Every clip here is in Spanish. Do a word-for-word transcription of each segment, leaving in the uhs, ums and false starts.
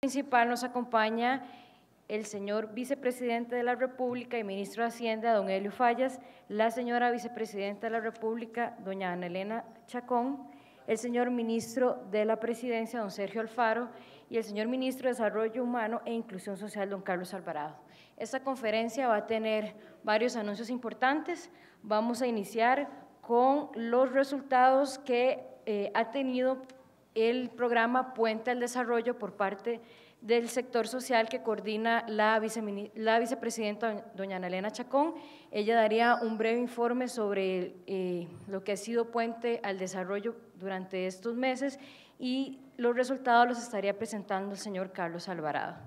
principal nos acompaña el señor vicepresidente de la República y ministro de Hacienda, don Helio Fallas, la señora vicepresidenta de la República, doña Ana Elena Chacón, el señor ministro de la Presidencia, don Sergio Alfaro, y el señor ministro de Desarrollo Humano e Inclusión Social, don Carlos Alvarado. Esta conferencia va a tener varios anuncios importantes. Vamos a iniciar con los resultados que eh, ha tenido el programa Puente al Desarrollo por parte del sector social que coordina la, vice, la vicepresidenta doña Ana Elena Chacón. Ella daría un breve informe sobre eh, lo que ha sido Puente al Desarrollo durante estos meses y los resultados los estaría presentando el señor Carlos Alvarado.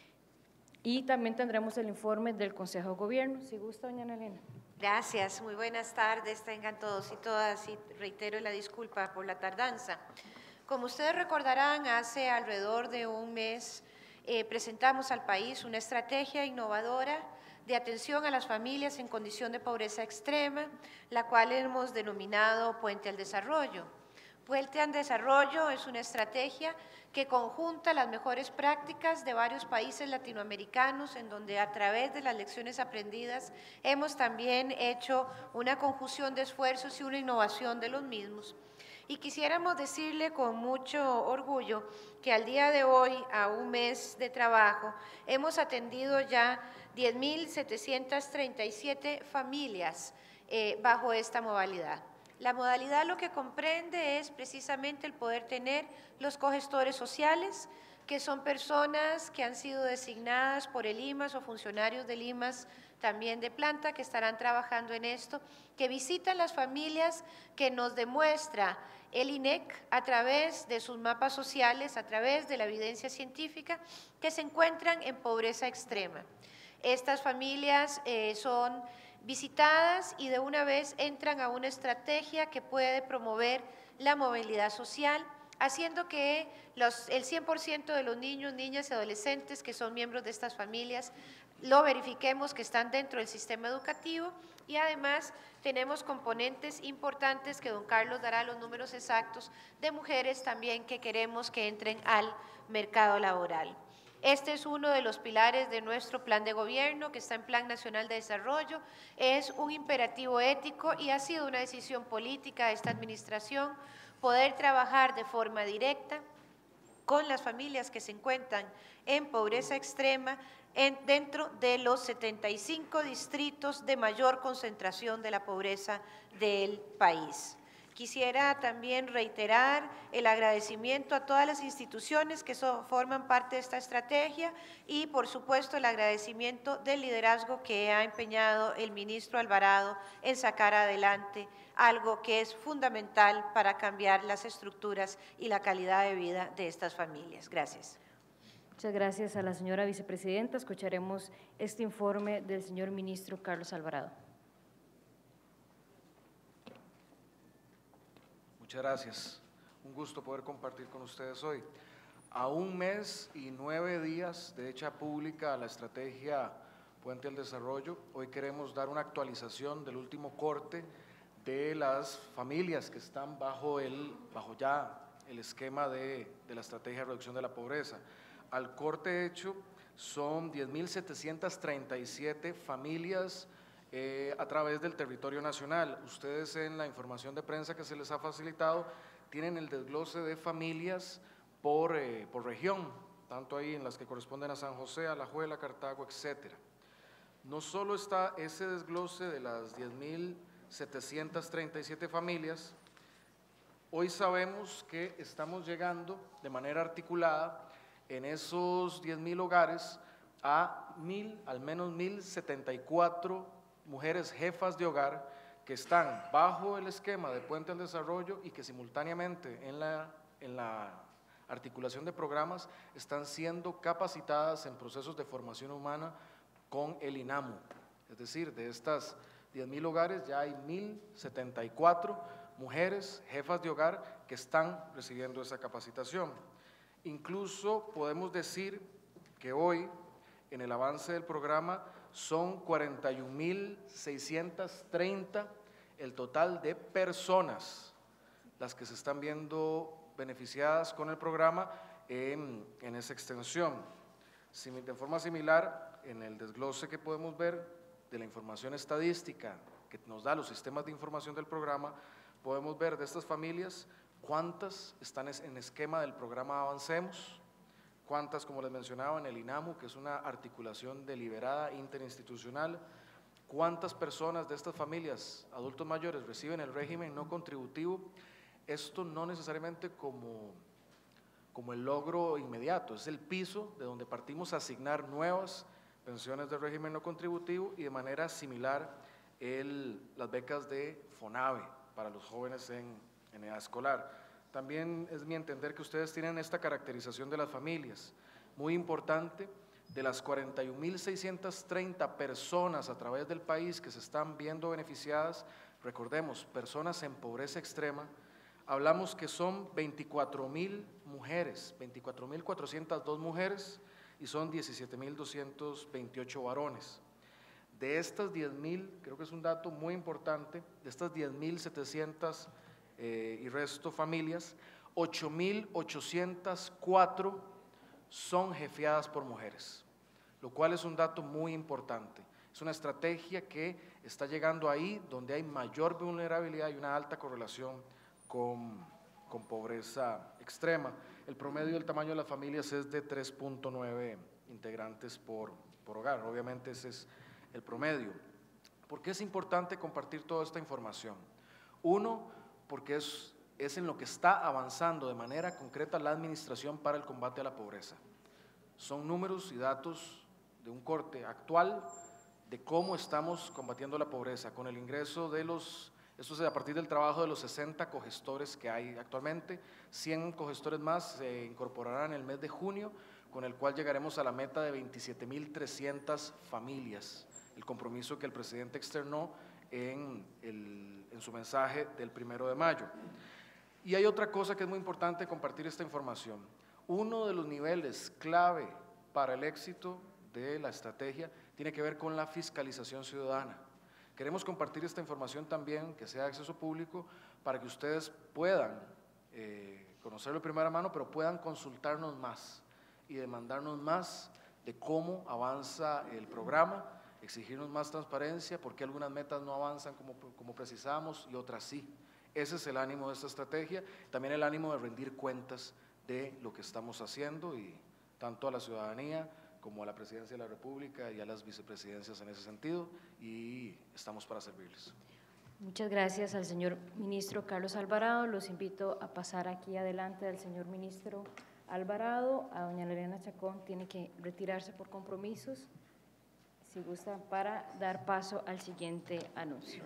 Y también tendremos el informe del Consejo de Gobierno, si gusta, doña Ana Elena. Gracias, muy buenas tardes, tengan todos y todas, y reitero la disculpa por la tardanza. Como ustedes recordarán, hace alrededor de un mes eh, presentamos al país una estrategia innovadora de atención a las familias en condición de pobreza extrema, la cual hemos denominado Puente al Desarrollo. Puente al Desarrollo es una estrategia que conjunta las mejores prácticas de varios países latinoamericanos, en donde a través de las lecciones aprendidas hemos también hecho una conjunción de esfuerzos y una innovación de los mismos. Y quisiéramos decirle con mucho orgullo que al día de hoy, a un mes de trabajo, hemos atendido ya diez mil setecientas treinta y siete familias eh, bajo esta modalidad. La modalidad lo que comprende es precisamente el poder tener los cogestores sociales, que son personas que han sido designadas por el I M A S o funcionarios del I M A S también de planta, que estarán trabajando en esto, que visitan las familias, que nos demuestra el I N E C a través de sus mapas sociales, a través de la evidencia científica, que se encuentran en pobreza extrema. Estas familias eh, son visitadas y de una vez entran a una estrategia que puede promover la movilidad social, haciendo que los, el cien por ciento de los niños, niñas y adolescentes que son miembros de estas familias lo verifiquemos que están dentro del sistema educativo, y además tenemos componentes importantes que don Carlos dará los números exactos de mujeres también que queremos que entren al mercado laboral. Este es uno de los pilares de nuestro plan de gobierno, que está en Plan Nacional de Desarrollo. Es un imperativo ético y ha sido una decisión política de esta administración poder trabajar de forma directa con las familias que se encuentran en pobreza extrema en, dentro de los setenta y cinco distritos de mayor concentración de la pobreza del país. Quisiera también reiterar el agradecimiento a todas las instituciones que so, forman parte de esta estrategia y, por supuesto, el agradecimiento del liderazgo que ha empeñado el ministro Alvarado en sacar adelante algo que es fundamental para cambiar las estructuras y la calidad de vida de estas familias. Gracias. Muchas gracias a la señora vicepresidenta. Escucharemos este informe del señor ministro Carlos Alvarado. Muchas gracias. Un gusto poder compartir con ustedes hoy. A un mes y nueve días de hecha pública la estrategia Puente al Desarrollo, hoy queremos dar una actualización del último corte de las familias que están bajo, el, bajo ya el esquema de, de la estrategia de reducción de la pobreza. Al corte hecho son diez mil setecientas treinta y siete familias Eh, a través del territorio nacional. Ustedes en la información de prensa que se les ha facilitado tienen el desglose de familias por, eh, por región, tanto ahí en las que corresponden a San José, Alajuela, Cartago, etcétera. No solo está ese desglose de las diez mil setecientas treinta y siete familias, hoy sabemos que estamos llegando de manera articulada en esos diez mil hogares a mil, al menos mil setenta y cuatro mujeres jefas de hogar que están bajo el esquema de Puente al Desarrollo y que simultáneamente en la, en la articulación de programas están siendo capacitadas en procesos de formación humana con el INAMU. Es decir, de estas diez mil hogares ya hay mil setenta y cuatro mujeres jefas de hogar que están recibiendo esa capacitación. Incluso podemos decir que hoy, en el avance del programa, son cuarenta y un mil seiscientas treinta el total de personas las que se están viendo beneficiadas con el programa en, en esa extensión. De forma similar, en el desglose que podemos ver de la información estadística que nos da los sistemas de información del programa, podemos ver de estas familias cuántas están en esquema del programa Avancemos, cuántas, como les mencionaba, en el INAMU, que es una articulación deliberada interinstitucional, cuántas personas de estas familias, adultos mayores, reciben el régimen no contributivo. Esto no necesariamente como, como el logro inmediato, es el piso de donde partimos a asignar nuevas pensiones de régimen no contributivo y de manera similar el, las becas de FONAVE para los jóvenes en, en edad escolar. También es mi entender que ustedes tienen esta caracterización de las familias, muy importante. De las cuarenta y un mil seiscientas treinta personas a través del país que se están viendo beneficiadas, recordemos, personas en pobreza extrema, hablamos que son veinticuatro mil mujeres, veinticuatro mil cuatrocientas dos mujeres y son diecisiete mil doscientos veintiocho varones. De estas diez mil, creo que es un dato muy importante, de estas diez mil setecientas eh, y resto familias, ocho mil ochocientas cuatro son jefeadas por mujeres, lo cual es un dato muy importante. Es una estrategia que está llegando ahí donde hay mayor vulnerabilidad y una alta correlación con, con pobreza extrema. El promedio del tamaño de las familias es de tres punto nueve integrantes por, por hogar, obviamente ese es el promedio. ¿Por qué es importante compartir toda esta información? Uno, porque es, es en lo que está avanzando de manera concreta la Administración para el Combate a la Pobreza. Son números y datos de un corte actual de cómo estamos combatiendo la pobreza, con el ingreso de los, esto es a partir del trabajo de los sesenta cogestores que hay actualmente, cien cogestores más se incorporarán en el mes de junio, con el cual llegaremos a la meta de veintisiete mil trescientas familias, el compromiso que el presidente externó en, el, en su mensaje del primero de mayo. Y hay otra cosa que es muy importante compartir esta información. Uno de los niveles clave para el éxito de la estrategia tiene que ver con la fiscalización ciudadana. Queremos compartir esta información también, que sea de acceso público, para que ustedes puedan eh, conocerlo de primera mano, pero puedan consultarnos más y demandarnos más de cómo avanza el programa, exigirnos más transparencia, porque algunas metas no avanzan como, como precisamos y otras sí. Ese es el ánimo de esta estrategia, también el ánimo de rendir cuentas de lo que estamos haciendo, y tanto a la ciudadanía como a la Presidencia de la República y a las vicepresidencias en ese sentido, y estamos para servirles. Muchas gracias al señor ministro Carlos Alvarado. Los invito a pasar aquí adelante al señor ministro Alvarado. A doña Elena Chacón tiene que retirarse por compromisos, si gusta, para dar paso al siguiente anuncio.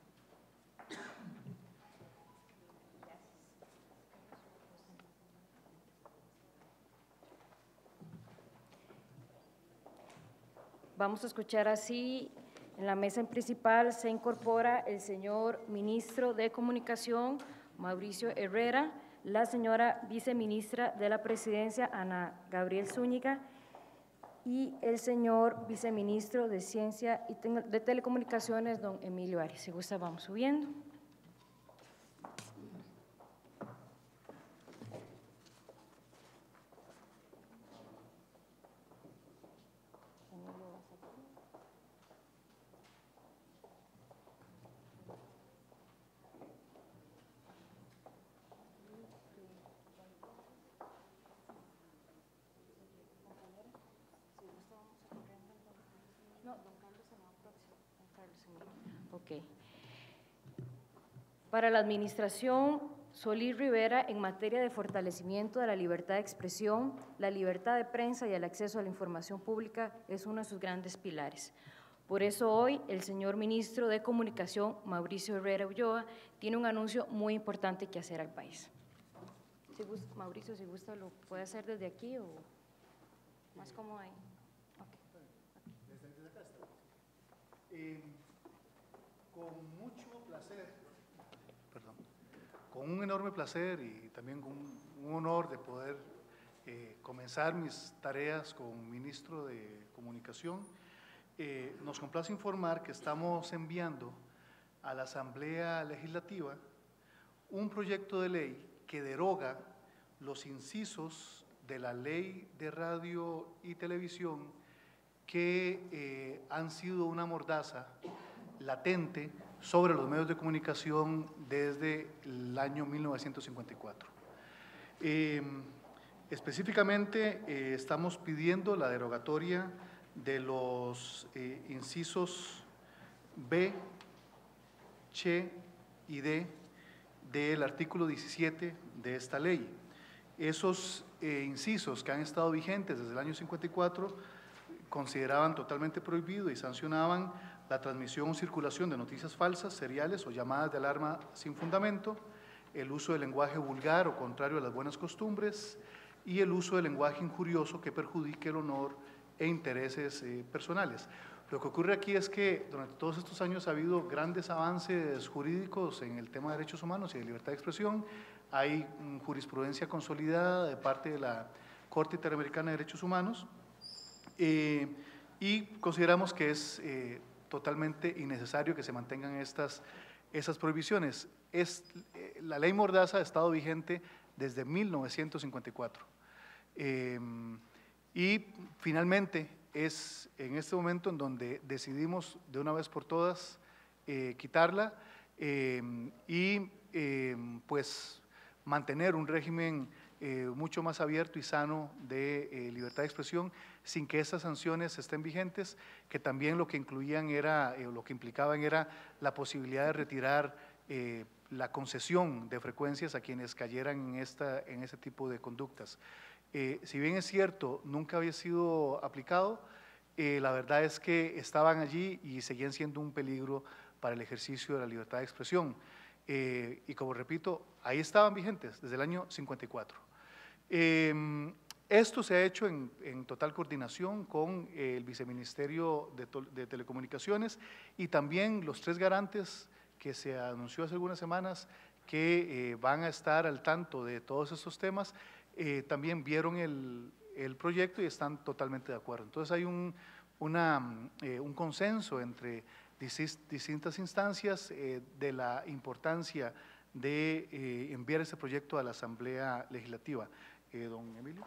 Vamos a escuchar así, en la mesa principal se incorpora el señor ministro de Comunicación, Mauricio Herrera, la señora viceministra de la Presidencia, Ana Gabriel Zúñiga, y el señor viceministro de Ciencia y de Telecomunicaciones, don Emilio Arias. Si gusta, vamos subiendo. Okay. Para la Administración Solís Rivera, en materia de fortalecimiento de la libertad de expresión, la libertad de prensa y el acceso a la información pública es uno de sus grandes pilares. Por eso hoy el señor ministro de Comunicación, Mauricio Herrera Ulloa, tiene un anuncio muy importante que hacer al país. Si gusta, Mauricio, si gusta, lo puede hacer desde aquí o más cómodo ahí. Okay. Desde acá está. Eh, con mucho placer, perdón, con un enorme placer y también con un honor de poder eh, comenzar mis tareas como ministro de Comunicación, eh, nos complace informar que estamos enviando a la Asamblea Legislativa un proyecto de ley que deroga los incisos de la Ley de Radio y Televisión que eh, han sido una mordaza latente sobre los medios de comunicación desde el año mil novecientos cincuenta y cuatro. Eh, específicamente eh, estamos pidiendo la derogatoria de los eh, incisos B, Ch y D del artículo diecisiete de esta ley. Esos eh, incisos que han estado vigentes desde el año cincuenta y cuatro consideraban totalmente prohibido y sancionaban la transmisión o circulación de noticias falsas, seriales o llamadas de alarma sin fundamento, el uso del lenguaje vulgar o contrario a las buenas costumbres y el uso del lenguaje injurioso que perjudique el honor e intereses eh, personales. Lo que ocurre aquí es que durante todos estos años ha habido grandes avances jurídicos en el tema de derechos humanos y de libertad de expresión. Hay um, jurisprudencia consolidada de parte de la Corte Interamericana de Derechos Humanos eh, y consideramos que es eh, totalmente innecesario que se mantengan estas, estas prohibiciones. Es, eh, la ley Mordaza ha estado vigente desde mil novecientos cincuenta y cuatro eh, y finalmente es en este momento en donde decidimos de una vez por todas eh, quitarla eh, y eh, pues mantener un régimen eh, mucho más abierto y sano de eh, libertad de expresión sin que estas sanciones estén vigentes, que también lo que incluían era, eh, lo que implicaban era la posibilidad de retirar eh, la concesión de frecuencias a quienes cayeran en, esta, en este tipo de conductas. Eh, si bien es cierto, nunca había sido aplicado, eh, la verdad es que estaban allí y seguían siendo un peligro para el ejercicio de la libertad de expresión. Eh, y como repito, ahí estaban vigentes desde el año cincuenta y cuatro. Eh, esto se ha hecho en, en total coordinación con el Viceministerio de, de Telecomunicaciones y también los tres garantes que se anunció hace algunas semanas que eh, van a estar al tanto de todos estos temas, eh, también vieron el, el proyecto y están totalmente de acuerdo. Entonces hay un, una, eh, un consenso entre distintas instancias eh, de la importancia de eh, enviar este proyecto a la Asamblea Legislativa. Eh, don Emilio.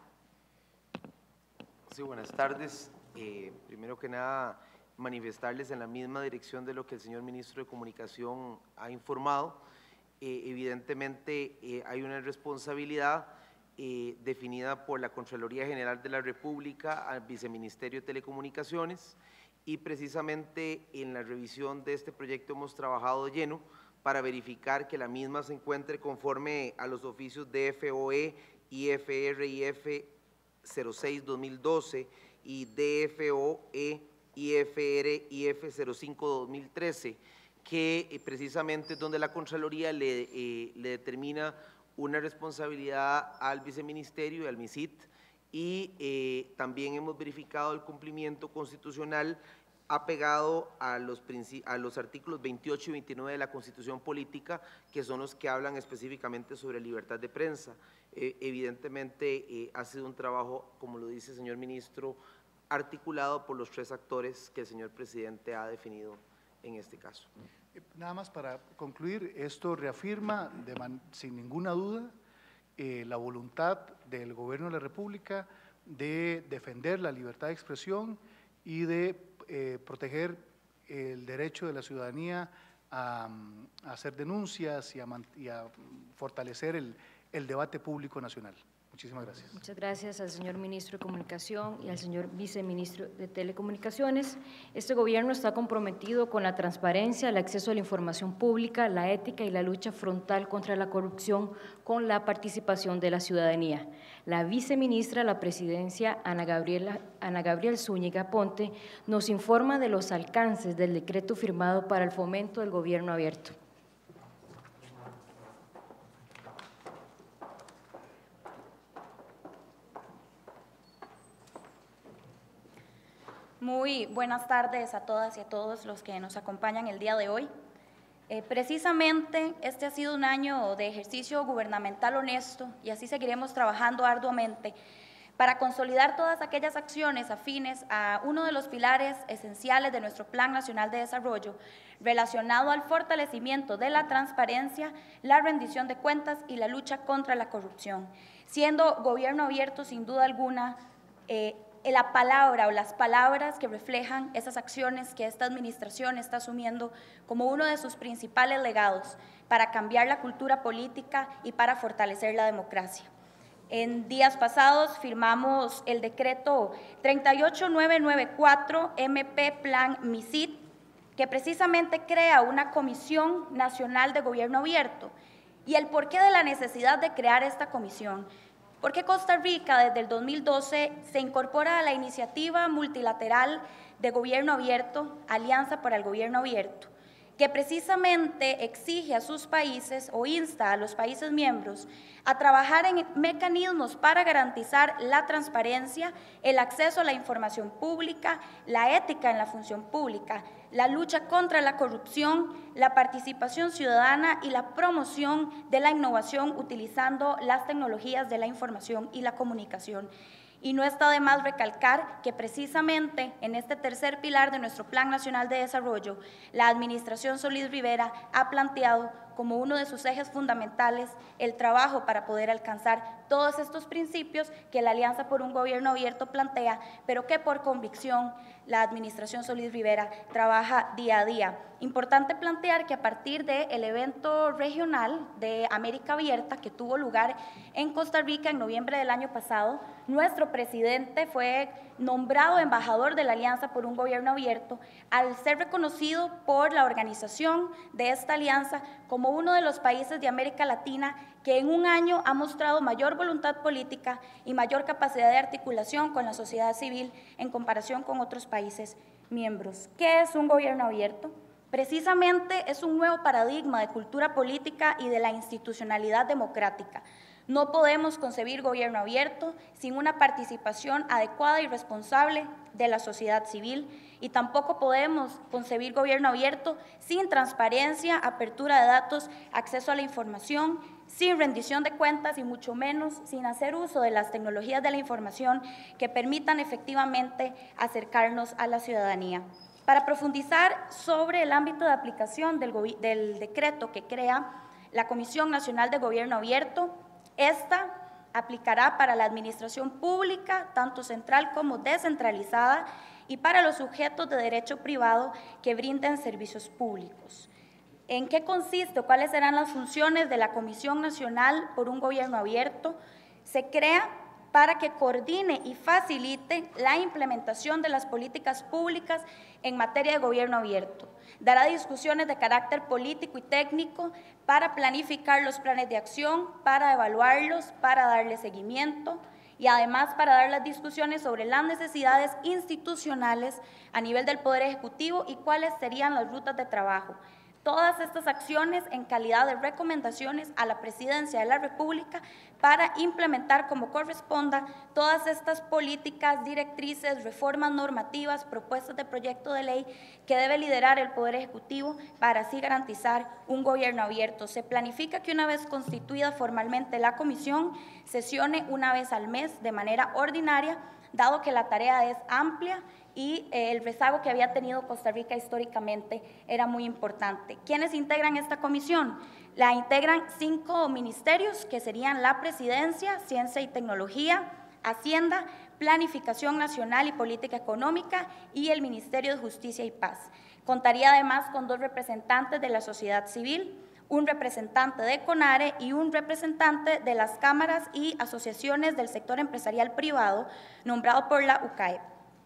Sí, buenas tardes. Eh, primero que nada, manifestarles en la misma dirección de lo que el señor Ministro de Comunicación ha informado. Eh, evidentemente eh, hay una responsabilidad eh, definida por la Contraloría General de la República al Viceministerio de Telecomunicaciones y precisamente en la revisión de este proyecto hemos trabajado de lleno para verificar que la misma se encuentre conforme a los oficios de F O E, I F R I F cero seis dos mil doce y D F O E, I F R I F cero cinco dos mil trece, que eh, precisamente es donde la Contraloría le, eh, le determina una responsabilidad al Viceministerio y al MISIT, y eh, también hemos verificado el cumplimiento constitucional apegado a los, a los artículos veintiocho y veintinueve de la Constitución Política, que son los que hablan específicamente sobre libertad de prensa. Eh, evidentemente eh, ha sido un trabajo, como lo dice el señor Ministro, articulado por los tres actores que el señor Presidente ha definido en este caso. Nada más para concluir, esto reafirma de man, sin ninguna duda eh, la voluntad del Gobierno de la República de defender la libertad de expresión y de eh, proteger el derecho de la ciudadanía a, a hacer denuncias y a, y a fortalecer el, el debate público nacional. Muchísimas gracias. Muchas gracias al señor Ministro de Comunicación y al señor Viceministro de Telecomunicaciones. Este gobierno está comprometido con la transparencia, el acceso a la información pública, la ética y la lucha frontal contra la corrupción con la participación de la ciudadanía. La viceministra de la Presidencia, Ana Gabriela, Ana Gabriel Zúñiga Ponte, nos informa de los alcances del decreto firmado para el fomento del gobierno abierto. Muy buenas tardes a todas y a todos los que nos acompañan el día de hoy. Eh, precisamente este ha sido un año de ejercicio gubernamental honesto y así seguiremos trabajando arduamente para consolidar todas aquellas acciones afines a uno de los pilares esenciales de nuestro Plan Nacional de Desarrollo, relacionado al fortalecimiento de la transparencia, la rendición de cuentas y la lucha contra la corrupción, siendo gobierno abierto, sin duda alguna, eh, la palabra o las palabras que reflejan esas acciones que esta administración está asumiendo como uno de sus principales legados para cambiar la cultura política y para fortalecer la democracia. En días pasados firmamos el decreto treinta y ocho mil novecientos noventa y cuatro M P Plan MISID, que precisamente crea una Comisión Nacional de Gobierno Abierto. ¿Y el porqué de la necesidad de crear esta comisión? Porque Costa Rica desde el dos mil doce se incorpora a la iniciativa multilateral de Gobierno Abierto, Alianza para el Gobierno Abierto, que precisamente exige a sus países o insta a los países miembros a trabajar en mecanismos para garantizar la transparencia, el acceso a la información pública, la ética en la función pública, la lucha contra la corrupción, la participación ciudadana y la promoción de la innovación utilizando las tecnologías de la información y la comunicación. Y no está de más recalcar que precisamente en este tercer pilar de nuestro Plan Nacional de Desarrollo, la Administración Solís Rivera ha planteado como uno de sus ejes fundamentales el trabajo para poder alcanzar todos estos principios que la Alianza por un Gobierno Abierto plantea, pero que por convicción la Administración Solís Rivera trabaja día a día. Importante plantear que a partir del evento regional de América Abierta que tuvo lugar en Costa Rica en noviembre del año pasado, nuestro presidente fue nombrado embajador de la Alianza por un Gobierno Abierto al ser reconocido por la organización de esta alianza como uno de los países de América Latina que en un año ha mostrado mayor voluntad política y mayor capacidad de articulación con la sociedad civil en comparación con otros países miembros. ¿Qué es un gobierno abierto? Precisamente es un nuevo paradigma de cultura política y de la institucionalidad democrática. No podemos concebir gobierno abierto sin una participación adecuada y responsable de la sociedad civil y tampoco podemos concebir gobierno abierto sin transparencia, apertura de datos, acceso a la información, sin rendición de cuentas y mucho menos sin hacer uso de las tecnologías de la información que permitan efectivamente acercarnos a la ciudadanía. Para profundizar sobre el ámbito de aplicación del, del decreto que crea la Comisión Nacional de Gobierno Abierto, esta aplicará para la administración pública, tanto central como descentralizada, y para los sujetos de derecho privado que brinden servicios públicos. ¿En qué consiste o cuáles serán las funciones de la Comisión Nacional por un Gobierno Abierto? Se crea para que coordine y facilite la implementación de las políticas públicas en materia de gobierno abierto. Dará discusiones de carácter político y técnico para planificar los planes de acción, para evaluarlos, para darle seguimiento y además para dar las discusiones sobre las necesidades institucionales a nivel del Poder Ejecutivo y cuáles serían las rutas de trabajo. Todas estas acciones en calidad de recomendaciones a la Presidencia de la República para implementar como corresponda todas estas políticas, directrices, reformas normativas, propuestas de proyecto de ley que debe liderar el Poder Ejecutivo para así garantizar un gobierno abierto. Se planifica que una vez constituida formalmente la comisión, sesione una vez al mes de manera ordinaria, dado que la tarea es amplia y eh, el rezago que había tenido Costa Rica históricamente era muy importante. ¿Quiénes integran esta comisión? La integran cinco ministerios, que serían la Presidencia, Ciencia y Tecnología, Hacienda, Planificación Nacional y Política Económica y el Ministerio de Justicia y Paz. Contaría además con dos representantes de la sociedad civil, un representante de CONARE y un representante de las cámaras y asociaciones del sector empresarial privado, nombrado por la U C A E P.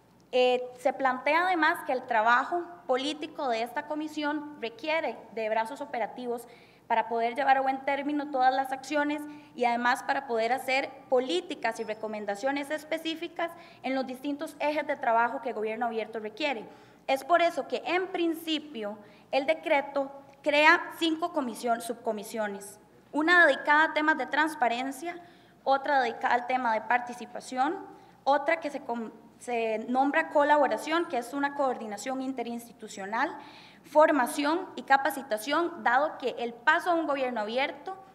Eh, se plantea además que el trabajo político de esta comisión requiere de brazos operativos para poder llevar a buen término todas las acciones y además para poder hacer políticas y recomendaciones específicas en los distintos ejes de trabajo que el gobierno abierto requiere. Es por eso que en principio el decreto crea cinco comisión, subcomisiones, una dedicada a temas de transparencia, otra dedicada al tema de participación, otra que se, se nombra colaboración, que es una coordinación interinstitucional, formación y capacitación, dado que el paso a un gobierno abierto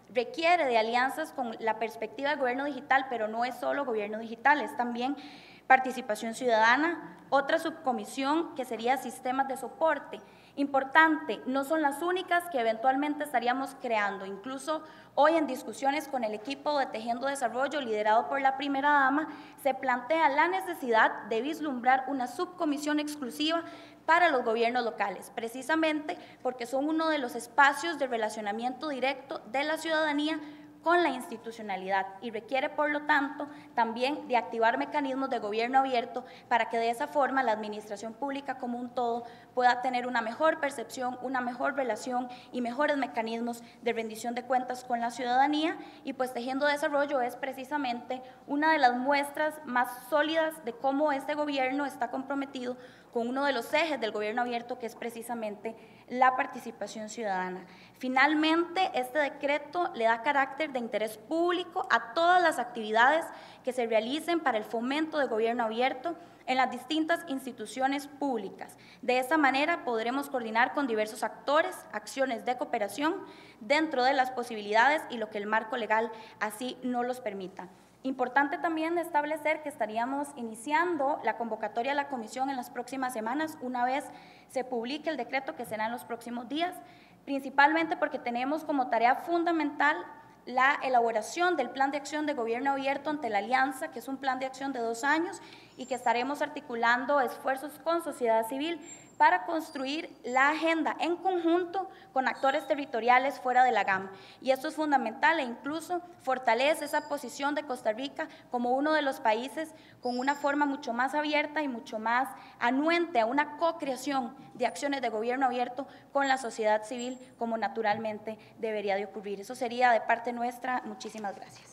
requiere de alianzas con la perspectiva del gobierno digital, pero no es solo gobierno digital, es también participación ciudadana, otra subcomisión que sería sistemas de soporte. Importante, no son las únicas que eventualmente estaríamos creando. Incluso hoy en discusiones con el equipo de Tejiendo Desarrollo, liderado por la primera dama, se plantea la necesidad de vislumbrar una subcomisión exclusiva para los gobiernos locales, precisamente porque son uno de los espacios de relacionamiento directo de la ciudadanía con la institucionalidad y requiere, por lo tanto, también de activar mecanismos de gobierno abierto para que de esa forma la administración pública como un todo pueda tener una mejor percepción, una mejor relación y mejores mecanismos de rendición de cuentas con la ciudadanía. Y pues Tejiendo Desarrollo es precisamente una de las muestras más sólidas de cómo este gobierno está comprometido con uno de los ejes del gobierno abierto, que es precisamente la participación ciudadana. Finalmente, este decreto le da carácter de interés público a todas las actividades que se realicen para el fomento del gobierno abierto en las distintas instituciones públicas. De esta manera podremos coordinar con diversos actores acciones de cooperación dentro de las posibilidades y lo que el marco legal así nos los permita. Importante también establecer que estaríamos iniciando la convocatoria a la comisión en las próximas semanas, una vez se publique el decreto, que será en los próximos días, principalmente porque tenemos como tarea fundamental la elaboración del plan de acción de gobierno abierto ante la alianza, que es un plan de acción de dos años y que estaremos articulando esfuerzos con sociedad civil para construir la agenda en conjunto con actores territoriales fuera de la G A M. Y esto es fundamental e incluso fortalece esa posición de Costa Rica como uno de los países con una forma mucho más abierta y mucho más anuente a una co-creación de acciones de gobierno abierto con la sociedad civil, como naturalmente debería de ocurrir. Eso sería de parte nuestra. Muchísimas gracias.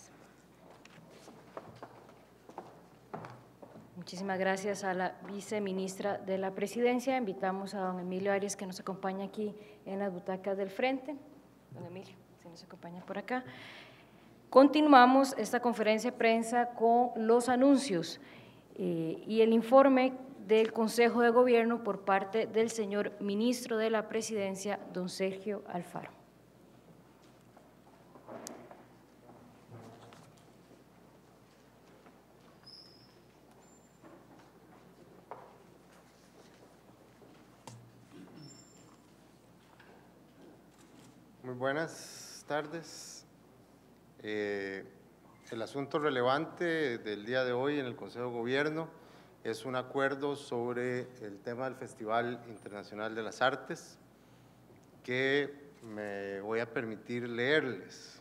Muchísimas gracias a la viceministra de la Presidencia. Invitamos a don Emilio Arias, que nos acompaña aquí en las butacas del frente. Don Emilio, si nos acompaña por acá. Continuamos esta conferencia de prensa con los anuncios eh, y el informe del Consejo de Gobierno por parte del señor ministro de la Presidencia, don Sergio Alfaro. Muy buenas tardes. Eh, el asunto relevante del día de hoy en el Consejo de Gobierno es un acuerdo sobre el tema del Festival Internacional de las Artes, que me voy a permitir leerles.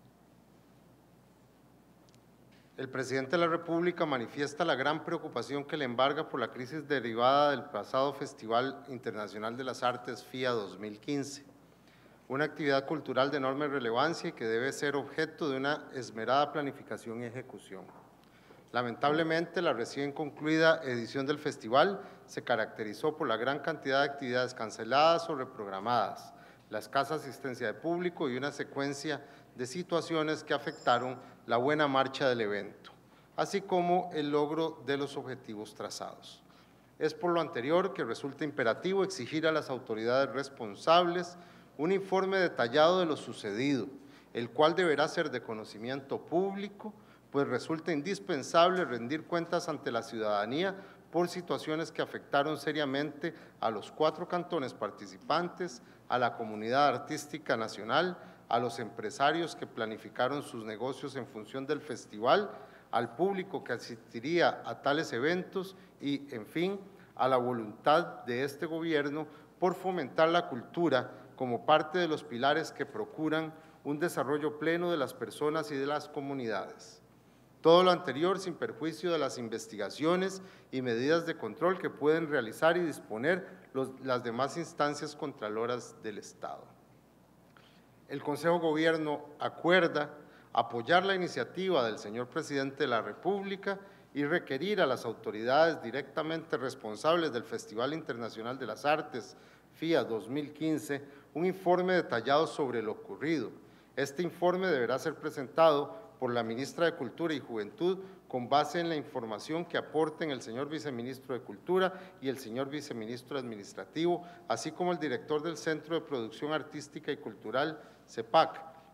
El presidente de la República manifiesta la gran preocupación que le embarga por la crisis derivada del pasado Festival Internacional de las Artes F I A dos mil quince. Una actividad cultural de enorme relevancia y que debe ser objeto de una esmerada planificación y ejecución. Lamentablemente, la recién concluida edición del festival se caracterizó por la gran cantidad de actividades canceladas o reprogramadas, la escasa asistencia de público y una secuencia de situaciones que afectaron la buena marcha del evento, así como el logro de los objetivos trazados. Es por lo anterior que resulta imperativo exigir a las autoridades responsables un informe detallado de lo sucedido, el cual deberá ser de conocimiento público, pues resulta indispensable rendir cuentas ante la ciudadanía por situaciones que afectaron seriamente a los cuatro cantones participantes, a la comunidad artística nacional, a los empresarios que planificaron sus negocios en función del festival, al público que asistiría a tales eventos y, en fin, a la voluntad de este gobierno por fomentar la cultura como parte de los pilares que procuran un desarrollo pleno de las personas y de las comunidades. Todo lo anterior sin perjuicio de las investigaciones y medidas de control que pueden realizar y disponer los, las demás instancias contraloras del Estado. El Consejo de Gobierno acuerda apoyar la iniciativa del señor Presidente de la República y requerir a las autoridades directamente responsables del Festival Internacional de las Artes F I A dos mil quince un informe detallado sobre lo ocurrido. Este informe deberá ser presentado por la ministra de Cultura y Juventud con base en la información que aporten el señor viceministro de Cultura y el señor viceministro administrativo, así como el director del Centro de Producción Artística y Cultural, CEPAC,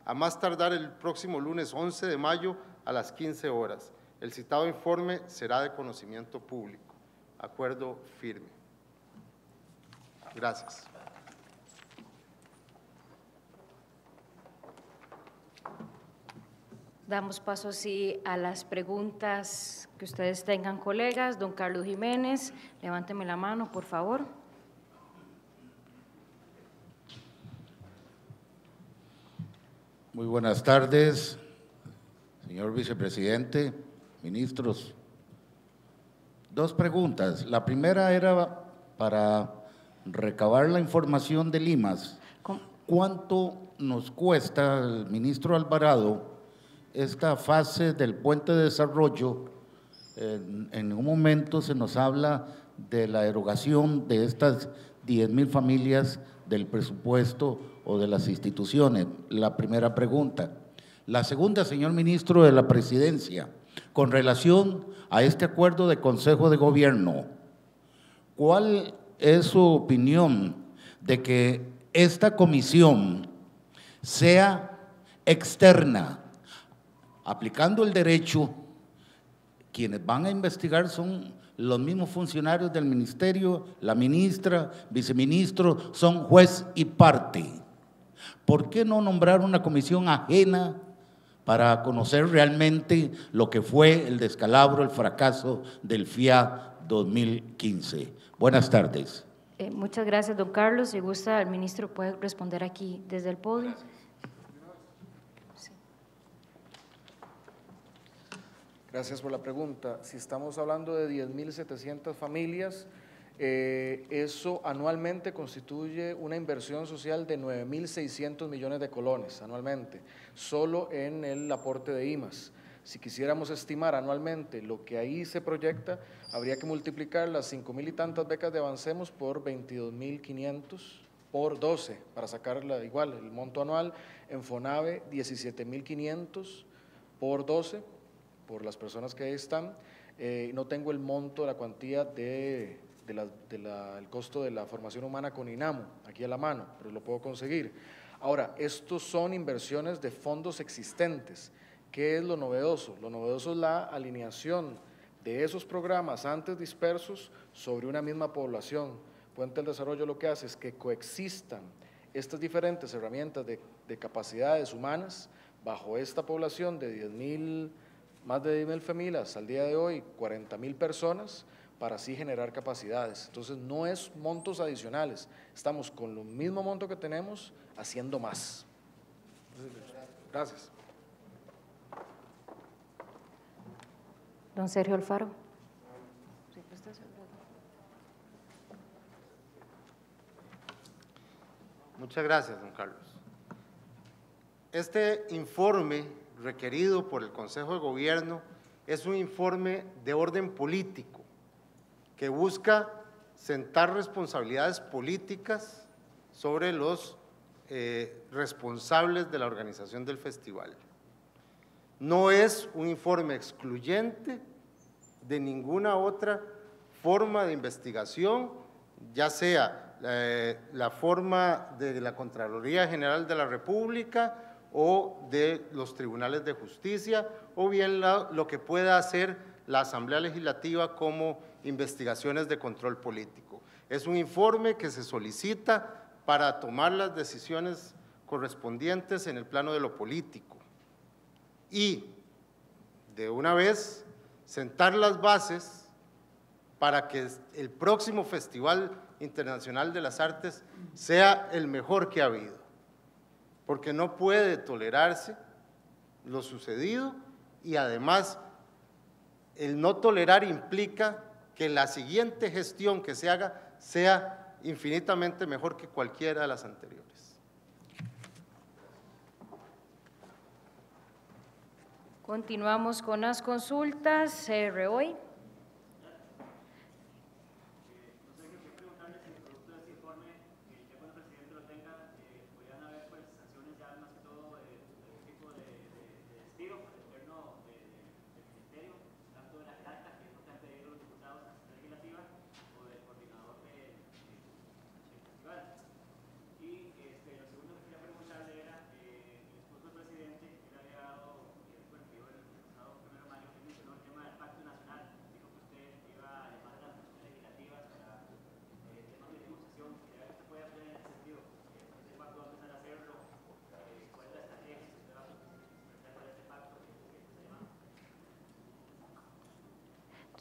a más tardar el próximo lunes once de mayo a las quince horas. El citado informe será de conocimiento público. Acuerdo firme. Gracias. Damos paso así a las preguntas que ustedes tengan, colegas. Don Carlos Jiménez, levánteme la mano, por favor. Muy buenas tardes, señor vicepresidente, ministros. Dos preguntas. La primera era para recabar la información de Limas. ¿Cuánto nos cuesta al ministro Alvarado esta fase del puente de desarrollo? En, en un momento se nos habla de la erogación de estas diez mil familias del presupuesto o de las instituciones. La primera pregunta. La segunda, señor ministro de la Presidencia, con relación a este acuerdo de Consejo de Gobierno, ¿cuál es su opinión de que esta comisión sea externa? Aplicando el derecho, quienes van a investigar son los mismos funcionarios del ministerio, la ministra, viceministro, son juez y parte. ¿Por qué no nombrar una comisión ajena para conocer realmente lo que fue el descalabro, el fracaso del F I A dos mil quince? Buenas tardes. Eh, muchas gracias, don Carlos. Si gusta, el ministro puede responder aquí desde el podio. Gracias por la pregunta. Si estamos hablando de diez mil setecientas familias, eh, eso anualmente constituye una inversión social de nueve mil seiscientos millones de colones anualmente, solo en el aporte de I M A S. Si quisiéramos estimar anualmente lo que ahí se proyecta, habría que multiplicar las cinco mil y tantas becas de Avancemos por veintidós mil quinientos por doce, para sacarla igual, el monto anual. En FONAVE, diecisiete mil quinientos por doce, por las personas que ahí están. Eh, no tengo el monto, la cuantía de, de la, de la, el costo de la formación humana con INAMO, aquí a la mano, pero lo puedo conseguir. Ahora, estos son inversiones de fondos existentes. ¿Qué es lo novedoso? Lo novedoso es la alineación de esos programas antes dispersos sobre una misma población. Puente del Desarrollo lo que hace es que coexistan estas diferentes herramientas de, de capacidades humanas bajo esta población de diez mil, más de diez mil familias al día de hoy, cuarenta mil personas, para así generar capacidades. Entonces, no es montos adicionales, estamos con el mismo monto que tenemos, haciendo más. Gracias. Don Sergio Alfaro. Muchas gracias, don Carlos. Este informe requerido por el Consejo de Gobierno es un informe de orden político que busca sentar responsabilidades políticas sobre los eh, responsables de la organización del festival. No es un informe excluyente de ninguna otra forma de investigación, ya sea eh, la forma de la Contraloría General de la República o de los tribunales de justicia, o bien la, lo que pueda hacer la Asamblea Legislativa como investigaciones de control político. Es un informe que se solicita para tomar las decisiones correspondientes en el plano de lo político y, de una vez, sentar las bases para que el próximo Festival Internacional de las Artes sea el mejor que ha habido, porque no puede tolerarse lo sucedido y además el no tolerar implica que la siguiente gestión que se haga sea infinitamente mejor que cualquiera de las anteriores. Continuamos con las consultas. C R hoy.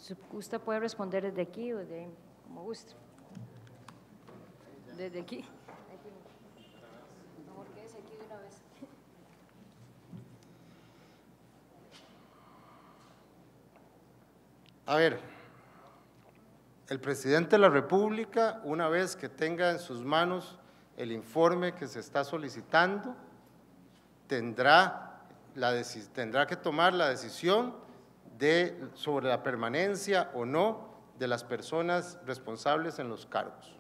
Si gusta puede responder desde aquí o desde ahí, como guste. Desde aquí. Mejor quédese aquí de una vez. A ver, el presidente de la República, una vez que tenga en sus manos el informe que se está solicitando, tendrá, la tendrá que tomar la decisión de, sobre la permanencia o no de las personas responsables en los cargos.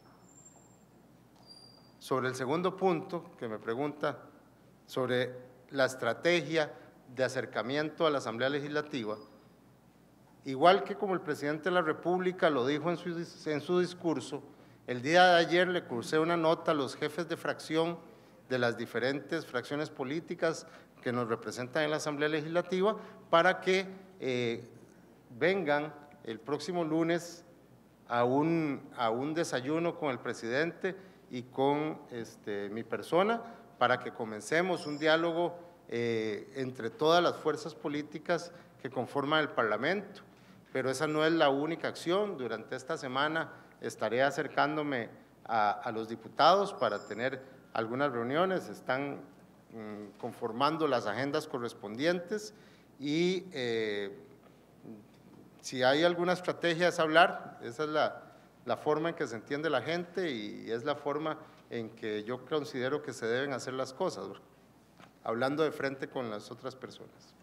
Sobre el segundo punto que me pregunta, sobre la estrategia de acercamiento a la Asamblea Legislativa, igual que como el presidente de la República lo dijo en su, en su discurso, el día de ayer le crucé una nota a los jefes de fracción de las diferentes fracciones políticas que nos representan en la Asamblea Legislativa para que eh, vengan el próximo lunes a un, a un desayuno con el presidente y con este, mi persona para que comencemos un diálogo eh, entre todas las fuerzas políticas que conforman el Parlamento. Pero esa no es la única acción. Durante esta semana estaré acercándome a, a los diputados para tener algunas reuniones, están mm, conformando las agendas correspondientes y eh, si hay alguna estrategia es hablar, esa es la, la forma en que se entiende la gente y es la forma en que yo considero que se deben hacer las cosas, hablando de frente con las otras personas.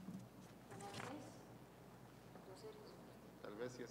Tal vez sí es.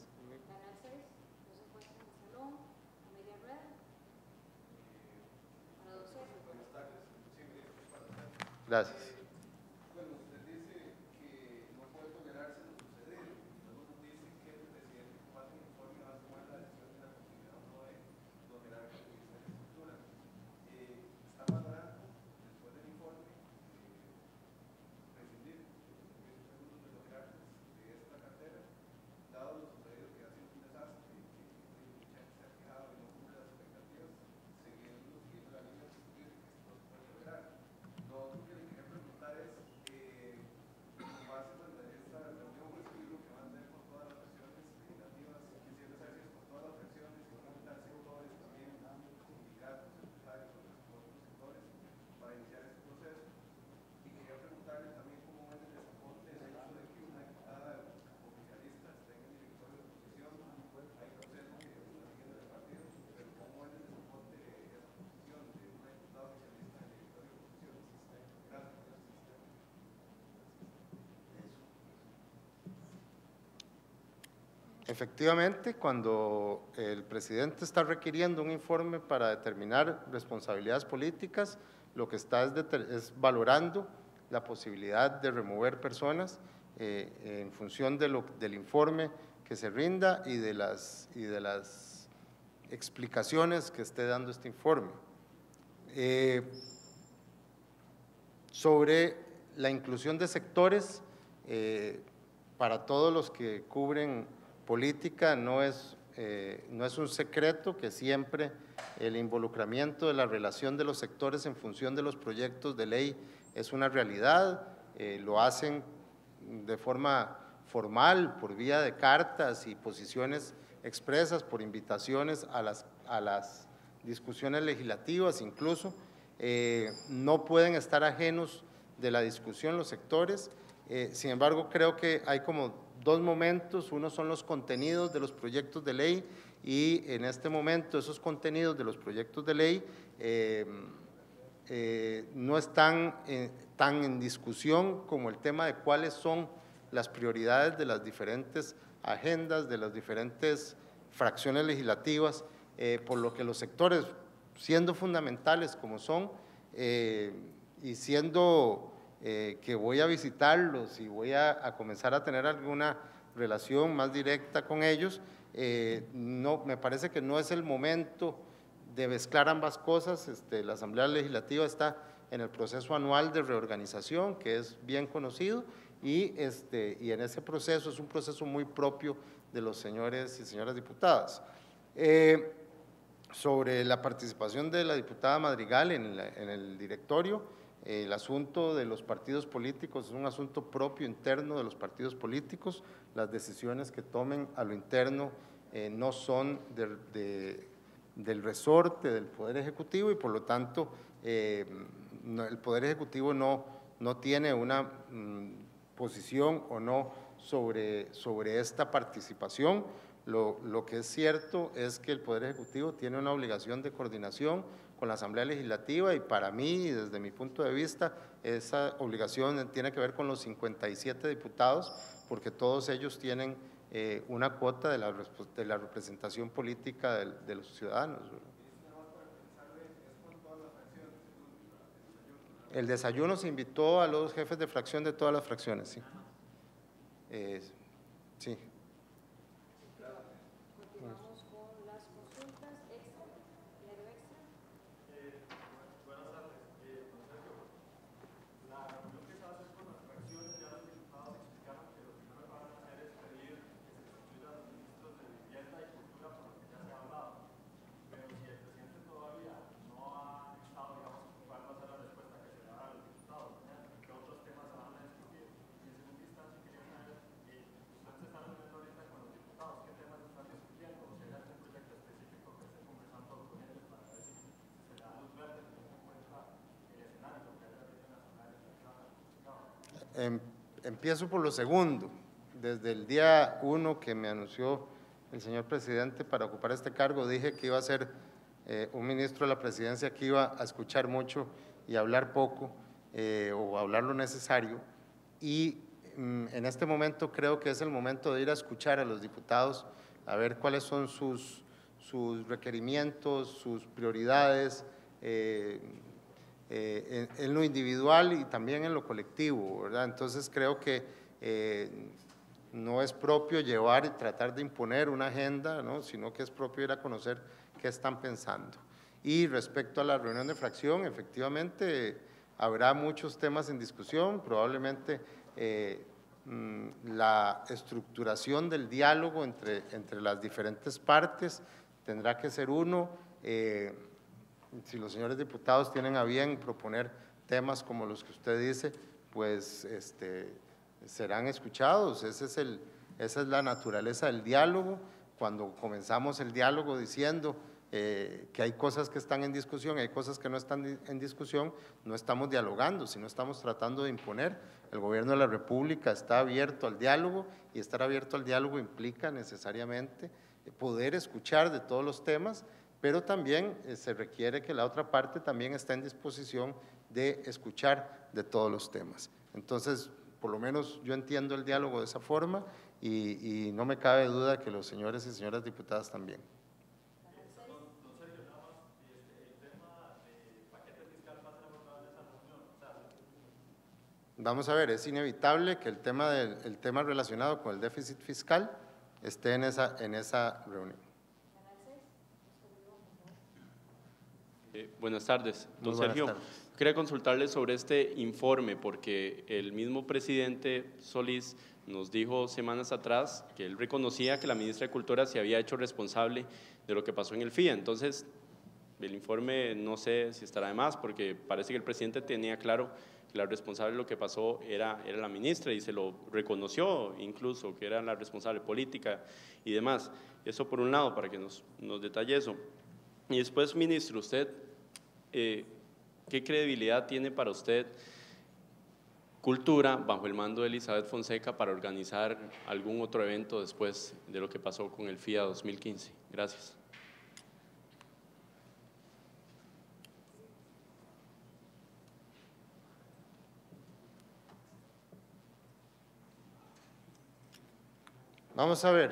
Gracias. Bueno, usted dice que no puede tolerarse lo sucedido. Luego nos dice que el presidente, con base en el informe, va a tomar la decisión de la posibilidad o no de tolerar la revista de estructura. Eh, ¿Está valorando, después del informe, eh, prescindir de los segundos de tolerarse de esta cartera, dado lo sucedido que ha sido un desastre, que mucha gente se ha quejado y no cumple las expectativas, siguiendo, siguiendo la línea que esto no se puede tolerar? Lo otro que le quería preguntar es, eh, con base en esta reunión, pues, lo que van a hacer con todas las acciones legislativas, quisiera saber si es con todas las acciones, si van a invitar sectores también, sindicatos, empresarios, otros sectores, para iniciar este proceso. Y quería preguntarle también cómo ven el desaporte del hecho de que una diputada oficialista esté en el directorio de oposición. Hay procesos que están siguiendo el partido, pero cómo ven el desaporte de esa posición de una diputada oficialista en el directorio de oposición. Efectivamente, cuando el presidente está requiriendo un informe para determinar responsabilidades políticas, lo que está es, de, es valorando la posibilidad de remover personas eh, en función de lo, del informe que se rinda y de, las, y de las explicaciones que esté dando este informe. Eh, sobre la inclusión de sectores, eh, para todos los que cubren política, no es, eh, no es un secreto que siempre el involucramiento de la relación de los sectores en función de los proyectos de ley es una realidad, eh, lo hacen de forma formal, por vía de cartas y posiciones expresas, por invitaciones a las, a las discusiones legislativas incluso, eh, no pueden estar ajenos de la discusión los sectores, eh, sin embargo creo que hay como dos momentos, uno son los contenidos de los proyectos de ley y en este momento esos contenidos de los proyectos de ley eh, eh, no están eh, tan en discusión como el tema de cuáles son las prioridades de las diferentes agendas, de las diferentes fracciones legislativas, eh, por lo que los sectores, siendo fundamentales como son, eh, y siendo eh, que voy a visitarlos y voy a, a comenzar a tener alguna relación más directa con ellos, eh, no, me parece que no es el momento de mezclar ambas cosas. Este, la Asamblea Legislativa está en el proceso anual de reorganización, que es bien conocido, y, este, y en ese proceso es un proceso muy propio de los señores y señoras diputadas. Eh, sobre la participación de la diputada Madrigal en, la, en el directorio, El asunto de los partidos políticos es un asunto propio interno de los partidos políticos. Las decisiones que tomen a lo interno eh, no son de, de, del resorte del Poder Ejecutivo y por lo tanto eh, no, el Poder Ejecutivo no, no tiene una mm, posición o no sobre, sobre esta participación. Lo, lo que es cierto es que el Poder Ejecutivo tiene una obligación de coordinación con la Asamblea Legislativa y para mí, desde mi punto de vista, esa obligación tiene que ver con los cincuenta y siete diputados, porque todos ellos tienen eh, una cuota de la, de la representación política de, de los ciudadanos. El desayuno se invitó a los jefes de fracción de todas las fracciones, sí. Eh, sí. Continuamos con las consultas extra, diario extra. Buenas tardes, eh, don Sergio. La reunión que se va a hacer con las fracciones, ya los diputados explicaron que lo primero que van a hacer es pedir que se sustituyan a los ministros de Vivienda y Cultura por lo que ya se ha hablado. Pero si el presidente todavía no ha estado, digamos, cuál va a ser la respuesta que se le dará a los diputados, ¿verdad? ¿Qué otros temas se van a discutir? Y en segunda instancia quería saber, eh, usted se está reuniendo ahorita con los diputados, ¿qué temas están discutiendo? O si hay algún proyecto específico que esté conversando con ellos para ver si se le da luz verde, teniendo en cuenta el escenario, lo que hay ahorita en la Asamblea Legislativa. Em, empiezo por lo segundo. Desde el día uno que me anunció el señor presidente para ocupar este cargo, dije que iba a ser eh, un ministro de la presidencia que iba a escuchar mucho y hablar poco eh, o hablar lo necesario y mm, en este momento creo que es el momento de ir a escuchar a los diputados, a ver cuáles son sus, sus requerimientos, sus prioridades, eh, Eh, en, en lo individual y también en lo colectivo, ¿verdad? Entonces creo que eh, no es propio llevar y tratar de imponer una agenda, ¿no? Sino que es propio ir a conocer qué están pensando. Y respecto a la reunión de fracción, efectivamente habrá muchos temas en discusión, probablemente eh, mm, la estructuración del diálogo entre, entre las diferentes partes tendrá que ser uno. Eh, Si los señores diputados tienen a bien proponer temas como los que usted dice, pues este, serán escuchados. Ese es el, esa es la naturaleza del diálogo. Cuando comenzamos el diálogo diciendo eh, que hay cosas que están en discusión, hay cosas que no están en discusión, no estamos dialogando, sino estamos tratando de imponer. El gobierno de la República está abierto al diálogo y estar abierto al diálogo implica necesariamente poder escuchar de todos los temas, pero también eh, se requiere que la otra parte también esté en disposición de escuchar de todos los temas. Entonces, por lo menos yo entiendo el diálogo de esa forma y, y no me cabe duda que los señores y señoras diputadas también. Vamos a ver, es inevitable que el tema, del, el tema relacionado con el déficit fiscal esté en esa, en esa reunión. Eh, buenas tardes, don Muy buenas Sergio. tardes. Quería consultarle sobre este informe porque el mismo presidente Solís nos dijo semanas atrás que él reconocía que la ministra de Cultura se había hecho responsable de lo que pasó en el F I A. Entonces, el informe no sé si estará de más porque parece que el presidente tenía claro que la responsable de lo que pasó era, era la ministra y se lo reconoció incluso que era la responsable política y demás. Eso por un lado, para que nos, nos detalle eso. Y después, ministro, usted, eh, ¿qué credibilidad tiene para usted Cultura bajo el mando de Elizabeth Fonseca para organizar algún otro evento después de lo que pasó con el F I A dos mil quince? Gracias. Vamos a ver.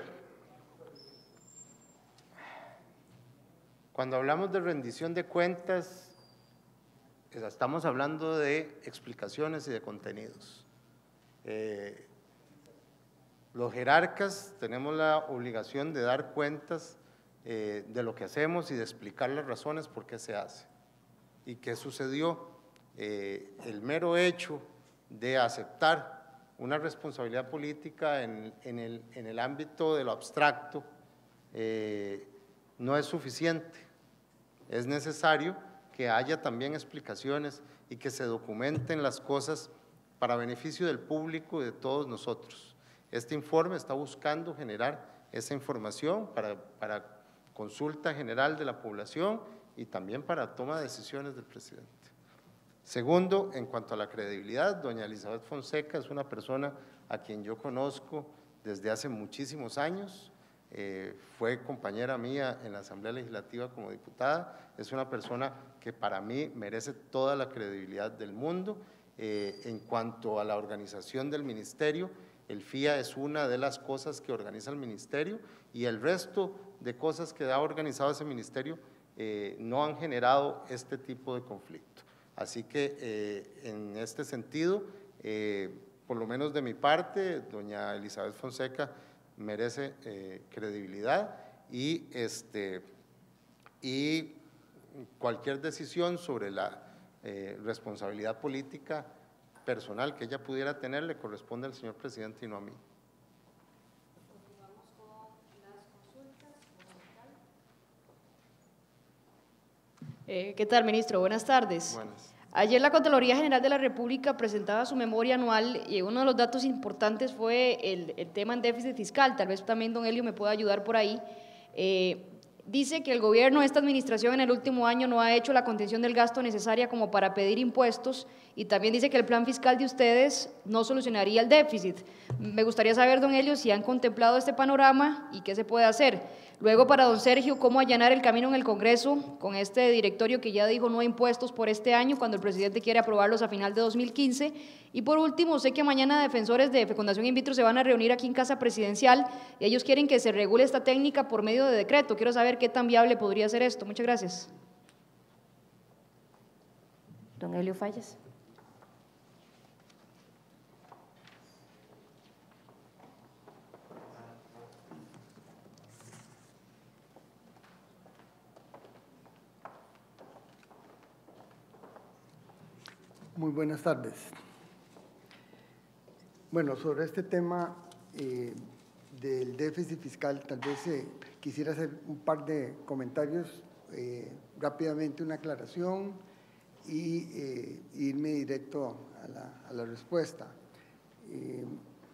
Cuando hablamos de rendición de cuentas, estamos hablando de explicaciones y de contenidos. Eh, los jerarcas tenemos la obligación de dar cuentas eh, de lo que hacemos y de explicar las razones por qué se hace y qué sucedió. Eh, el mero hecho de aceptar una responsabilidad política en, en, el, en el ámbito de lo abstracto eh, no es suficiente. Es necesario que haya también explicaciones y que se documenten las cosas para beneficio del público y de todos nosotros. Este informe está buscando generar esa información para, para consulta general de la población y también para toma de decisiones del presidente. Segundo, en cuanto a la credibilidad, doña Elizabeth Fonseca es una persona a quien yo conozco desde hace muchísimos años, eh, fue compañera mía en la Asamblea Legislativa como diputada, es una persona que para mí merece toda la credibilidad del mundo. Eh, en cuanto a la organización del ministerio, el F I A es una de las cosas que organiza el ministerio y el resto de cosas que ha organizado ese ministerio eh, no han generado este tipo de conflicto. Así que eh, en este sentido, eh, por lo menos de mi parte, doña Elizabeth Fonseca merece eh, credibilidad y, este, y cualquier decisión sobre la eh, responsabilidad política personal que ella pudiera tener le corresponde al señor presidente y no a mí. Eh, ¿Qué tal, ministro? Buenas tardes. Buenas. Ayer la Contraloría General de la República presentaba su memoria anual y uno de los datos importantes fue el, el tema en déficit fiscal. Tal vez también don Helio me pueda ayudar por ahí. Eh, dice que el gobierno, esta administración en el último año no ha hecho la contención del gasto necesaria como para pedir impuestos y también dice que el plan fiscal de ustedes no solucionaría el déficit. Me gustaría saber, don Helio, si han contemplado este panorama y qué se puede hacer. Luego, para don Sergio, ¿cómo allanar el camino en el Congreso con este directorio que ya dijo no hay impuestos por este año cuando el presidente quiere aprobarlos a final de dos mil quince? Y por último, sé que mañana defensores de fecundación in vitro se van a reunir aquí en Casa Presidencial y ellos quieren que se regule esta técnica por medio de decreto. Quiero saber qué tan viable podría ser esto. Muchas gracias. Don Helio Fallas. Muy buenas tardes. Bueno, sobre este tema eh, del déficit fiscal, tal vez eh, quisiera hacer un par de comentarios, eh, rápidamente una aclaración y eh, irme directo a la, a la respuesta. Eh,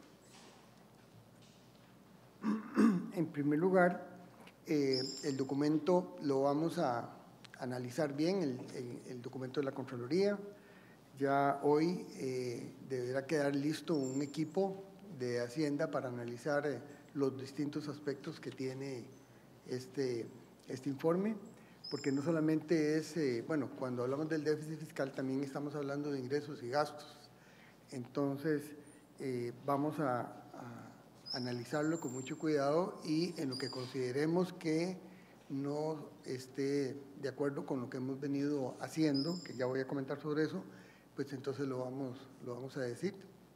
en primer lugar, eh, el documento lo vamos a analizar bien, el, el, el documento de la Contraloría. Ya hoy eh, deberá quedar listo un equipo de Hacienda para analizar eh, los distintos aspectos que tiene este, este informe, porque no solamente es, eh, bueno, cuando hablamos del déficit fiscal también estamos hablando de ingresos y gastos. Entonces, eh, vamos a, a analizarlo con mucho cuidado y en lo que consideremos que no esté de acuerdo con lo que hemos venido haciendo, que ya voy a comentar sobre eso, pues entonces lo vamos, lo vamos a decir.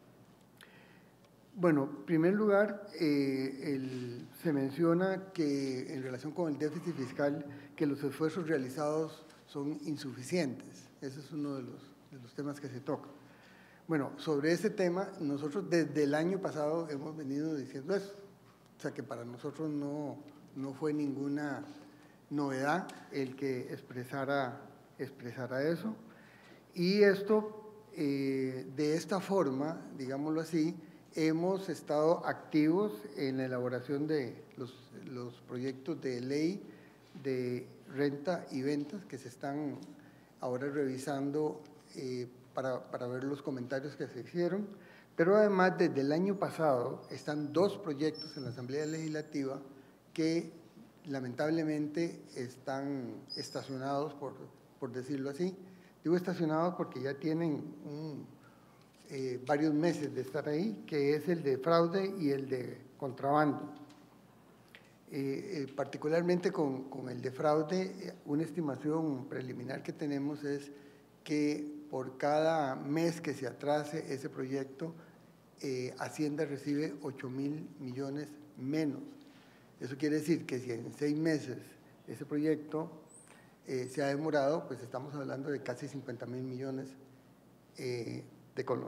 Bueno, en primer lugar, eh, el, se menciona que en relación con el déficit fiscal, que los esfuerzos realizados son insuficientes. Ese es uno de los, de los temas que se toca. Bueno, sobre ese tema, nosotros desde el año pasado hemos venido diciendo eso. O sea, que para nosotros no, no fue ninguna novedad el que expresara, expresara eso. Y esto, eh, de esta forma, digámoslo así, hemos estado activos en la elaboración de los, los proyectos de ley de renta y ventas que se están ahora revisando eh, para, para ver los comentarios que se hicieron. Pero además, desde el año pasado, están dos proyectos en la Asamblea Legislativa que lamentablemente están estacionados, por, por decirlo así. Digo estacionados porque ya tienen un, eh, varios meses de estar ahí, que es el de fraude y el de contrabando. Eh, eh, particularmente con, con el de fraude, eh, una estimación preliminar que tenemos es que por cada mes que se atrase ese proyecto, eh, Hacienda recibe ocho mil millones menos. Eso quiere decir que si en seis meses ese proyecto Eh, se ha demorado, pues estamos hablando de casi cincuenta mil millones eh, de colones.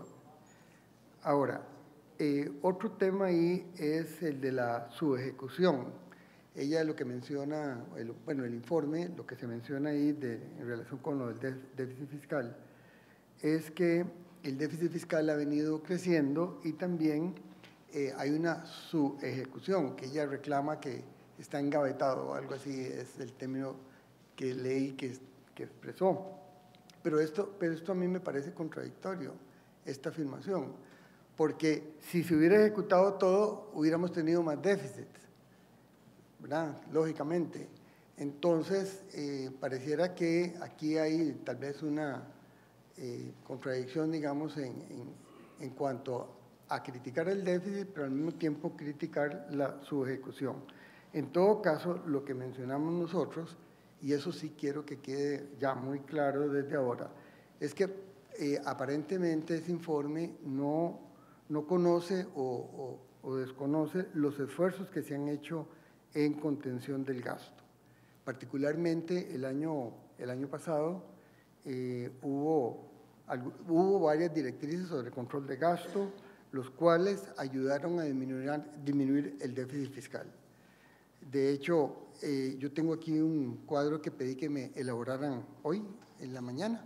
Ahora, eh, otro tema ahí es el de la subejecución. ella lo que menciona, el, bueno, el informe, lo que se menciona ahí de, en relación con lo del déficit fiscal, es que el déficit fiscal ha venido creciendo y también eh, hay una subejecución, que ella reclama que está engavetado, o algo así es el término que leí que, que expresó. Pero esto, pero esto a mí me parece contradictorio, esta afirmación, porque si se hubiera ejecutado todo, hubiéramos tenido más déficit, ¿verdad? Lógicamente. Entonces, eh, pareciera que aquí hay tal vez una eh, contradicción, digamos, en, en, en cuanto a criticar el déficit, pero al mismo tiempo criticar la subejecución. En todo caso, lo que mencionamos nosotros, y eso sí quiero que quede ya muy claro desde ahora, es que eh, aparentemente ese informe no, no conoce o, o, o desconoce los esfuerzos que se han hecho en contención del gasto. Particularmente el año, el año pasado eh, hubo, hubo varias directrices sobre control de gasto, los cuales ayudaron a disminuir, disminuir el déficit fiscal. De hecho, eh, yo tengo aquí un cuadro que pedí que me elaboraran hoy, en la mañana,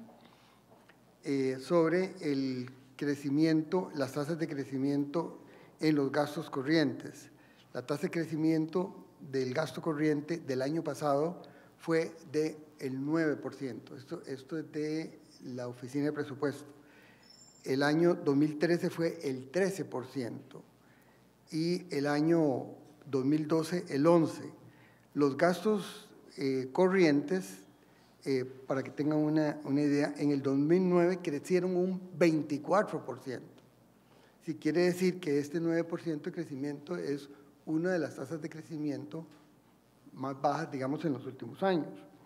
eh, sobre el crecimiento, las tasas de crecimiento en los gastos corrientes. La tasa de crecimiento del gasto corriente del año pasado fue del nueve por ciento. Esto, esto es de la Oficina de Presupuesto. El año dos mil trece fue el trece por ciento y el año dos mil doce el once por ciento. Los gastos eh, corrientes, eh, para que tengan una, una idea, en el dos mil nueve crecieron un veinticuatro por ciento. Si quiere decir que este nueve por ciento de crecimiento es una de las tasas de crecimiento más bajas, digamos, en los últimos años.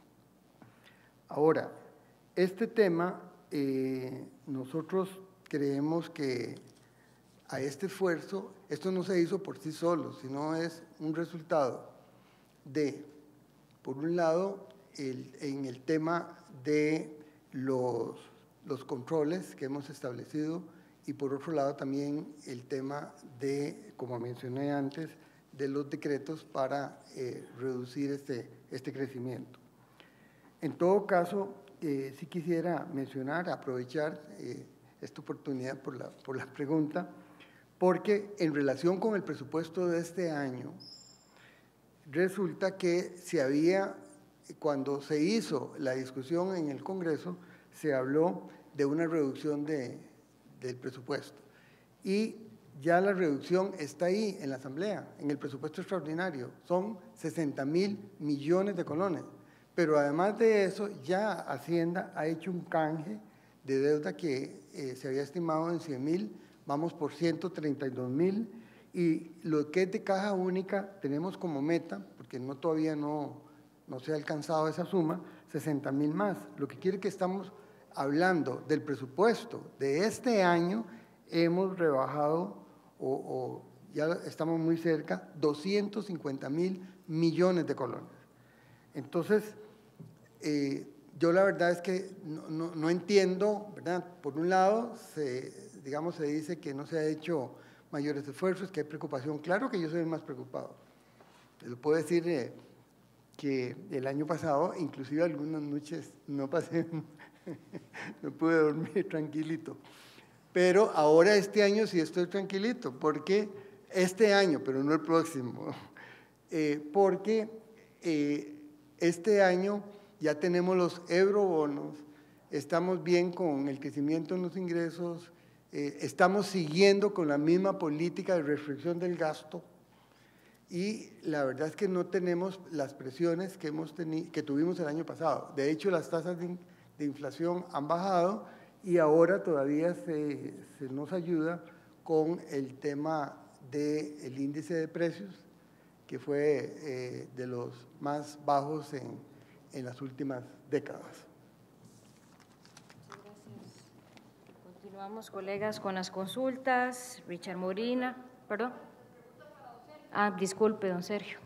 Ahora, este tema, eh, nosotros creemos que a este esfuerzo, esto no se hizo por sí solo, sino es un resultado de, por un lado, el, en el tema de los, los controles que hemos establecido y por otro lado también el tema de, como mencioné antes, de los decretos para eh, reducir este, este crecimiento. En todo caso, eh, sí quisiera mencionar, aprovechar eh, esta oportunidad por la, por la pregunta, porque en relación con el presupuesto de este año, resulta que se había, cuando se hizo la discusión en el Congreso, se habló de una reducción de, del presupuesto. Y ya la reducción está ahí en la Asamblea, en el presupuesto extraordinario. Son sesenta mil millones de colones. Pero además de eso, ya Hacienda ha hecho un canje de deuda que eh, se había estimado en cien mil, vamos por ciento treinta y dos mil. Y lo que es de caja única, tenemos como meta, porque no, todavía no, no se ha alcanzado esa suma, sesenta mil más. Lo que quiere que estamos hablando del presupuesto de este año, hemos rebajado, o, o ya estamos muy cerca, doscientos cincuenta mil millones de colones. Entonces, eh, yo la verdad es que no, no, no entiendo, ¿verdad? Por un lado, se, digamos, se dice que no se ha hecho mayores esfuerzos, que hay preocupación. Claro que yo soy el más preocupado. Les puedo decir eh, que el año pasado, inclusive algunas noches, no pasé, no pude dormir tranquilito. Pero ahora este año sí estoy tranquilito, porque este año, pero no el próximo, eh, porque eh, este año ya tenemos los eurobonos, estamos bien con el crecimiento en los ingresos, Eh, estamos siguiendo con la misma política de restricción del gasto y la verdad es que no tenemos las presiones que, hemos tenido, que tuvimos el año pasado. De hecho, las tasas de, de inflación han bajado y ahora todavía se, se nos ayuda con el tema del índice de precios, que fue eh, de los más bajos en, en las últimas décadas. Continuamos, colegas, con las consultas. Richard Molina, perdón. Ah, disculpe, don Sergio.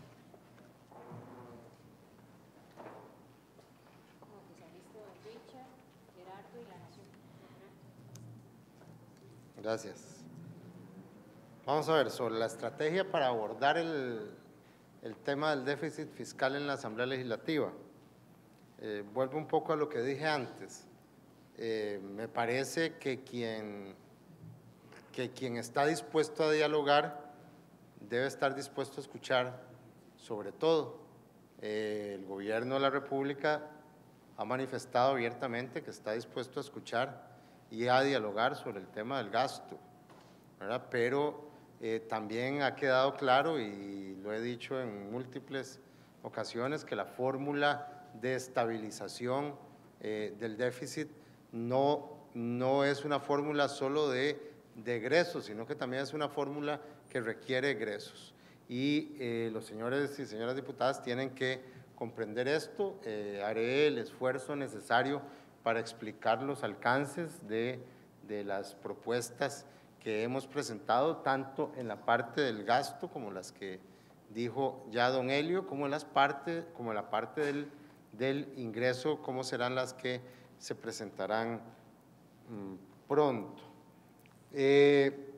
Gracias. Vamos a ver, sobre la estrategia para abordar el, el tema del déficit fiscal en la Asamblea Legislativa. Eh, vuelvo un poco a lo que dije antes. Eh, me parece que quien, que quien está dispuesto a dialogar debe estar dispuesto a escuchar sobre todo. Eh, el Gobierno de la República ha manifestado abiertamente que está dispuesto a escuchar y a dialogar sobre el tema del gasto, ¿verdad? Pero eh, también ha quedado claro, y lo he dicho en múltiples ocasiones, que la fórmula de estabilización eh, del déficit no, no es una fórmula solo de, de egresos, sino que también es una fórmula que requiere egresos. Y eh, los señores y señoras diputadas tienen que comprender esto. Eh, haré el esfuerzo necesario para explicar los alcances de, de las propuestas que hemos presentado, tanto en la parte del gasto, como las que dijo ya don Helio, como en, las parte, como en la parte del, del ingreso, como serán las que se presentarán mmm, pronto. Eh,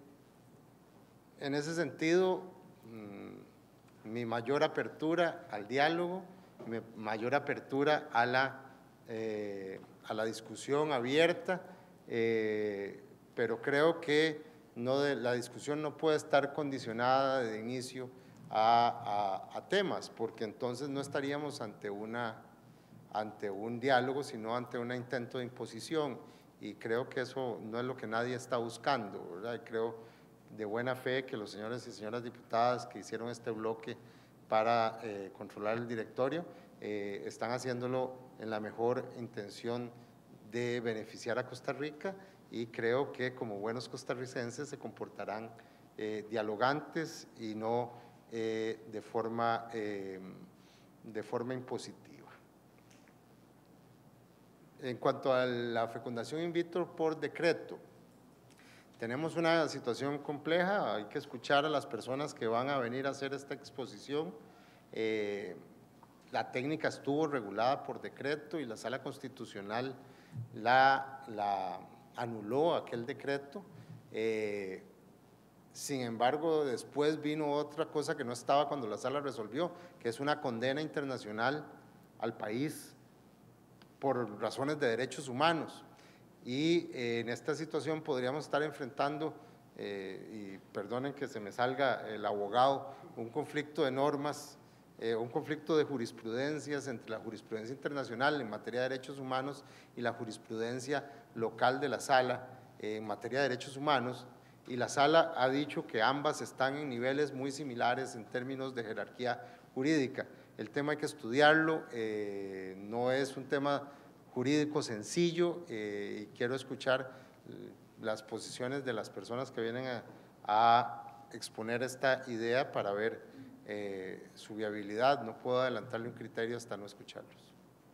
en ese sentido, mmm, mi mayor apertura al diálogo, mi mayor apertura a la, eh, a la discusión abierta, eh, pero creo que no de, la discusión no puede estar condicionada de inicio a, a, a temas, porque entonces no estaríamos ante, una, ante un diálogo, sino ante un intento de imposición, y creo que eso no es lo que nadie está buscando, ¿verdad? Y creo de buena fe que los señores y señoras diputadas que hicieron este bloque para eh, controlar el directorio eh, están haciéndolo en la mejor intención de beneficiar a Costa Rica, y creo que como buenos costarricenses se comportarán eh, dialogantes y no eh, de, forma, eh, de forma impositiva. En cuanto a la fecundación in vitro por decreto, tenemos una situación compleja, hay que escuchar a las personas que van a venir a hacer esta exposición. Eh, la técnica estuvo regulada por decreto y la Sala Constitucional la, la anuló aquel decreto. Eh, sin embargo, después vino otra cosa que no estaba cuando la Sala resolvió, que es una condena internacional al país por razones de derechos humanos. Y eh, en esta situación podríamos estar enfrentando, eh, y perdonen que se me salga el abogado, un conflicto de normas, eh, un conflicto de jurisprudencias entre la jurisprudencia internacional en materia de derechos humanos y la jurisprudencia local de la Sala eh, en materia de derechos humanos, y la Sala ha dicho que ambas están en niveles muy similares en términos de jerarquía jurídica. El tema hay que estudiarlo, eh, no es un tema jurídico sencillo, eh, y quiero escuchar las posiciones de las personas que vienen a, a exponer esta idea para ver eh, su viabilidad. No puedo adelantarle un criterio hasta no escucharlos.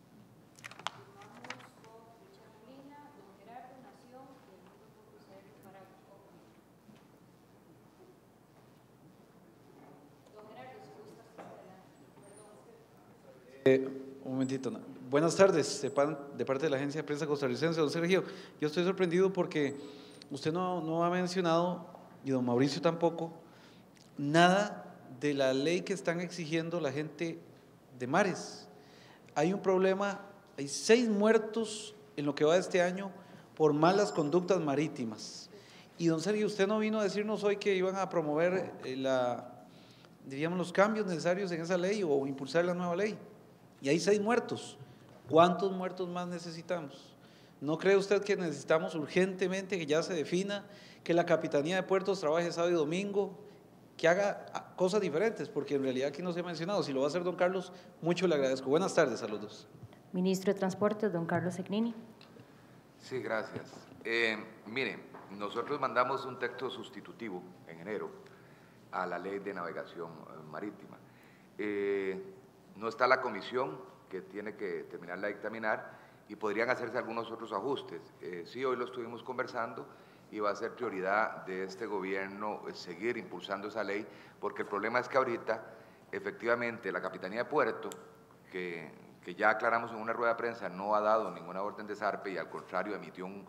Eh, un momentito, no. Buenas tardes, de, pan, de parte de la Agencia de Prensa Costarricense. Don Sergio, yo estoy sorprendido porque usted no, no ha mencionado, y don Mauricio tampoco, nada de la ley que están exigiendo la gente de mares. Hay un problema, hay seis muertos en lo que va de este año por malas conductas marítimas. Y don Sergio, usted no vino a decirnos hoy que iban a promover eh, la, diríamos, los cambios necesarios en esa ley o impulsar la nueva ley. Y hay seis muertos. ¿Cuántos muertos más necesitamos? ¿No cree usted que necesitamos urgentemente que ya se defina que la Capitanía de Puertos trabaje sábado y domingo, que haga cosas diferentes? Porque en realidad aquí no se ha mencionado. Si lo va a hacer don Carlos, mucho le agradezco. Buenas tardes a los dos. Ministro de Transportes, don Carlos Segnini. Sí, gracias. Eh, miren, nosotros mandamos un texto sustitutivo en enero a la Ley de Navegación Marítima. Eh, no está la comisión que tiene que terminarla de dictaminar y podrían hacerse algunos otros ajustes. Eh, sí, hoy lo estuvimos conversando y va a ser prioridad de este gobierno eh, seguir impulsando esa ley, porque el problema es que ahorita, efectivamente, la Capitanía de Puerto, que, que ya aclaramos en una rueda de prensa, no ha dado ninguna orden de zarpe y al contrario emitió un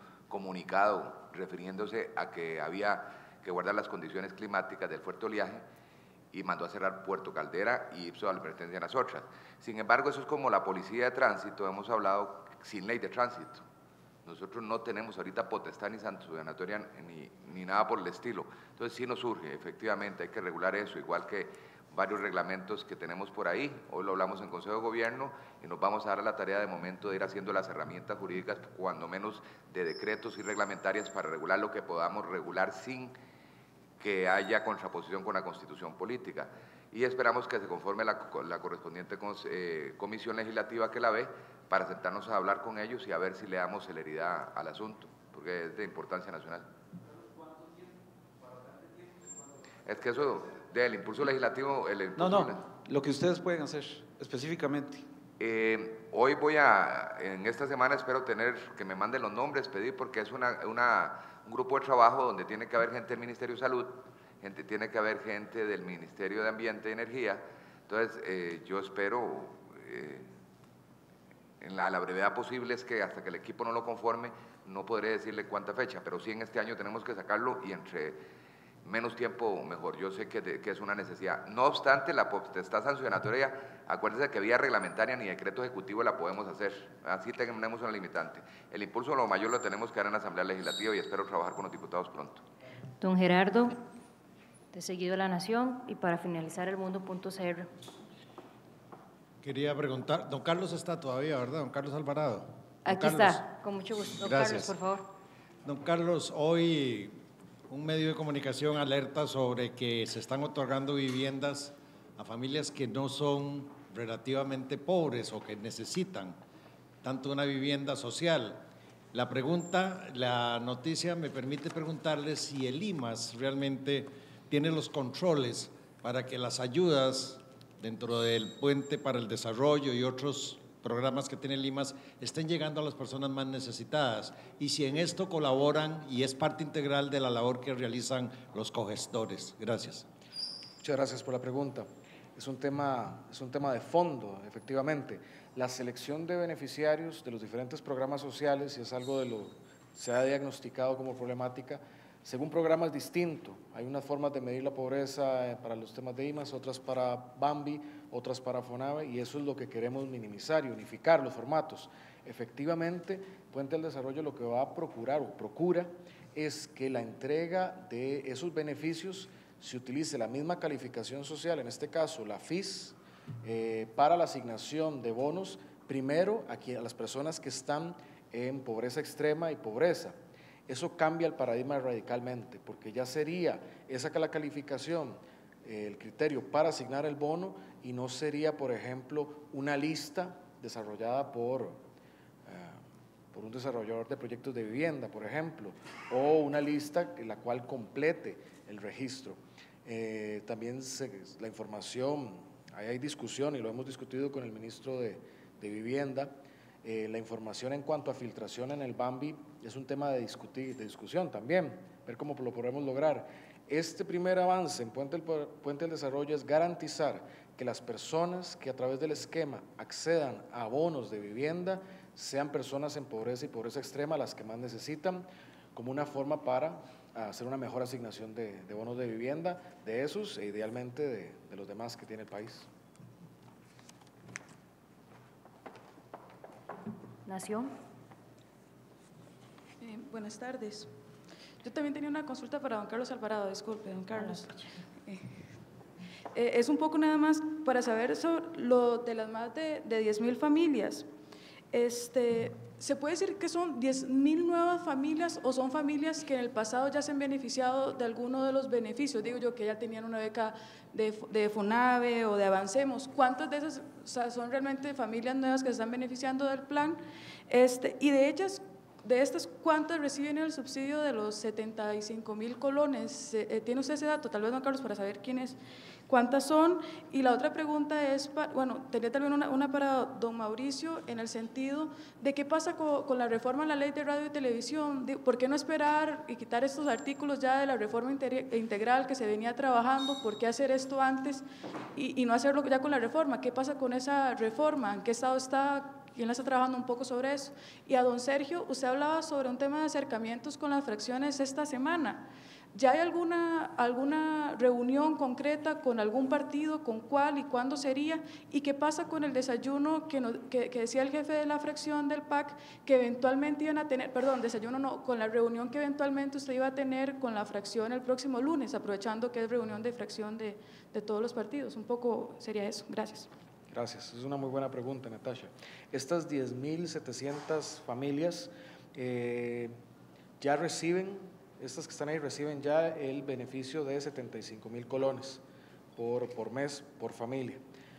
comunicado refiriéndose a que había que guardar las condiciones climáticas del fuerte oleaje. y mandó a cerrar Puerto Caldera y Ipso le pertenecen a nosotras. Sin embargo, eso es como la policía de tránsito, hemos hablado sin ley de tránsito. Nosotros no tenemos ahorita potestad ni sancionatoria ni, ni nada por el estilo. Entonces sí nos surge, efectivamente, hay que regular eso, igual que varios reglamentos que tenemos por ahí. Hoy lo hablamos en Consejo de Gobierno y nos vamos a dar a la tarea de momento de ir haciendo las herramientas jurídicas, cuando menos de decretos y reglamentarias, para regular lo que podamos regular sin que haya contraposición con la Constitución política. Y esperamos que se conforme la, la correspondiente eh, comisión legislativa que la ve, para sentarnos a hablar con ellos y a ver si le damos celeridad al asunto, porque es de importancia nacional. Es que eso del impulso legislativo… El impulso no, no, lo que ustedes pueden hacer específicamente. Eh, hoy voy a, en esta semana espero tener, que me manden los nombres, pedir, porque es una, una, un grupo de trabajo donde tiene que haber gente del Ministerio de Salud, gente, tiene que haber gente del Ministerio de Ambiente y Energía. Entonces, eh, yo espero… Eh, en la, la brevedad posible, es que hasta que el equipo no lo conforme, no podré decirle cuánta fecha, pero sí en este año tenemos que sacarlo y entre menos tiempo mejor. Yo sé que, de, que es una necesidad. No obstante, la potestad sancionatoria, acuérdense que vía reglamentaria ni decreto ejecutivo la podemos hacer, así tenemos una limitante. El impulso a lo mayor lo tenemos que dar en la Asamblea Legislativa y espero trabajar con los diputados pronto. Don Gerardo, de Seguido La Nación, y para finalizar el mundo punto C R. Quería preguntar, don Carlos está todavía, ¿verdad? Don Carlos Alvarado. Don Aquí Carlos. está, con mucho gusto. Don Gracias. Carlos, por favor. Don Carlos, hoy un medio de comunicación alerta sobre que se están otorgando viviendas a familias que no son relativamente pobres o que necesitan tanto una vivienda social. La pregunta, la noticia me permite preguntarle si el I M A S realmente tiene los controles para que las ayudas dentro del Puente para el Desarrollo y otros programas que tiene el I M A S estén llegando a las personas más necesitadas, y si en esto colaboran y es parte integral de la labor que realizan los cogestores. Gracias. Muchas gracias por la pregunta. Es un tema, es un tema de fondo, efectivamente. La selección de beneficiarios de los diferentes programas sociales, y es algo de lo que se ha diagnosticado como problemática, según programas distintos. Hay unas formas de medir la pobreza para los temas de I M A S, otras para Bambi, otras para FONAVE, y eso es lo que queremos minimizar y unificar los formatos. Efectivamente, Puente al Desarrollo lo que va a procurar o procura es que la entrega de esos beneficios se utilice la misma calificación social, en este caso la F I S, eh, para la asignación de bonos, primero aquí a las personas que están en pobreza extrema y pobreza. Eso cambia el paradigma radicalmente, porque ya sería esa que la calificación, eh, el criterio para asignar el bono, y no sería, por ejemplo, una lista desarrollada por, eh, por un desarrollador de proyectos de vivienda, por ejemplo, o una lista en la cual complete el registro. Eh, también se, la información, ahí hay discusión y lo hemos discutido con el ministro de, de Vivienda. Eh, la información en cuanto a filtración en el Bambi es un tema de, discutir, de discusión también, ver cómo lo podemos lograr. Este primer avance en Puente al, Puente al Desarrollo es garantizar que las personas que a través del esquema accedan a bonos de vivienda sean personas en pobreza y pobreza extrema, las que más necesitan, como una forma para hacer una mejor asignación de, de bonos de vivienda, de esos e idealmente de, de los demás que tiene el país. Nación. Eh, buenas tardes. Yo también tenía una consulta para don Carlos Alvarado, disculpe, don Carlos. Eh, eh, es un poco nada más para saber sobre lo de las más de, de diez mil familias. Este, ¿Se puede decir que son diez mil nuevas familias o son familias que en el pasado ya se han beneficiado de alguno de los beneficios? Digo yo, que ya tenían una beca de, de FONAVE o de Avancemos. ¿Cuántas de esas, o sea, son realmente familias nuevas que se están beneficiando del plan? Este, y de ellas, de estas, ¿cuántas reciben el subsidio de los setenta y cinco mil colones? Eh, ¿Tiene usted ese dato? Tal vez, don Carlos, para saber quiénes, cuántas son. Y la otra pregunta es, para, bueno, tenía también una, una para don Mauricio, en el sentido de qué pasa con, con la reforma a la ley de radio y televisión. ¿Por qué no esperar y quitar estos artículos ya de la reforma integral que se venía trabajando? ¿Por qué hacer esto antes y, y no hacerlo ya con la reforma? ¿Qué pasa con esa reforma? ¿En qué estado está? ¿Quién la está trabajando un poco sobre eso? Y a don Sergio, usted hablaba sobre un tema de acercamientos con las fracciones esta semana. ¿Ya hay alguna, alguna reunión concreta con algún partido, con cuál y cuándo sería? ¿Y qué pasa con el desayuno que, no, que, que decía el jefe de la fracción del P A C que eventualmente iban a tener, perdón, desayuno no, con la reunión que eventualmente usted iba a tener con la fracción el próximo lunes, aprovechando que es reunión de fracción de, de todos los partidos? Un poco sería eso. Gracias. Gracias, es una muy buena pregunta, Natasha. Estas diez mil setecientas familias eh, ya reciben, estas que están ahí reciben ya el beneficio de setenta y cinco mil colones por, por mes, por familia.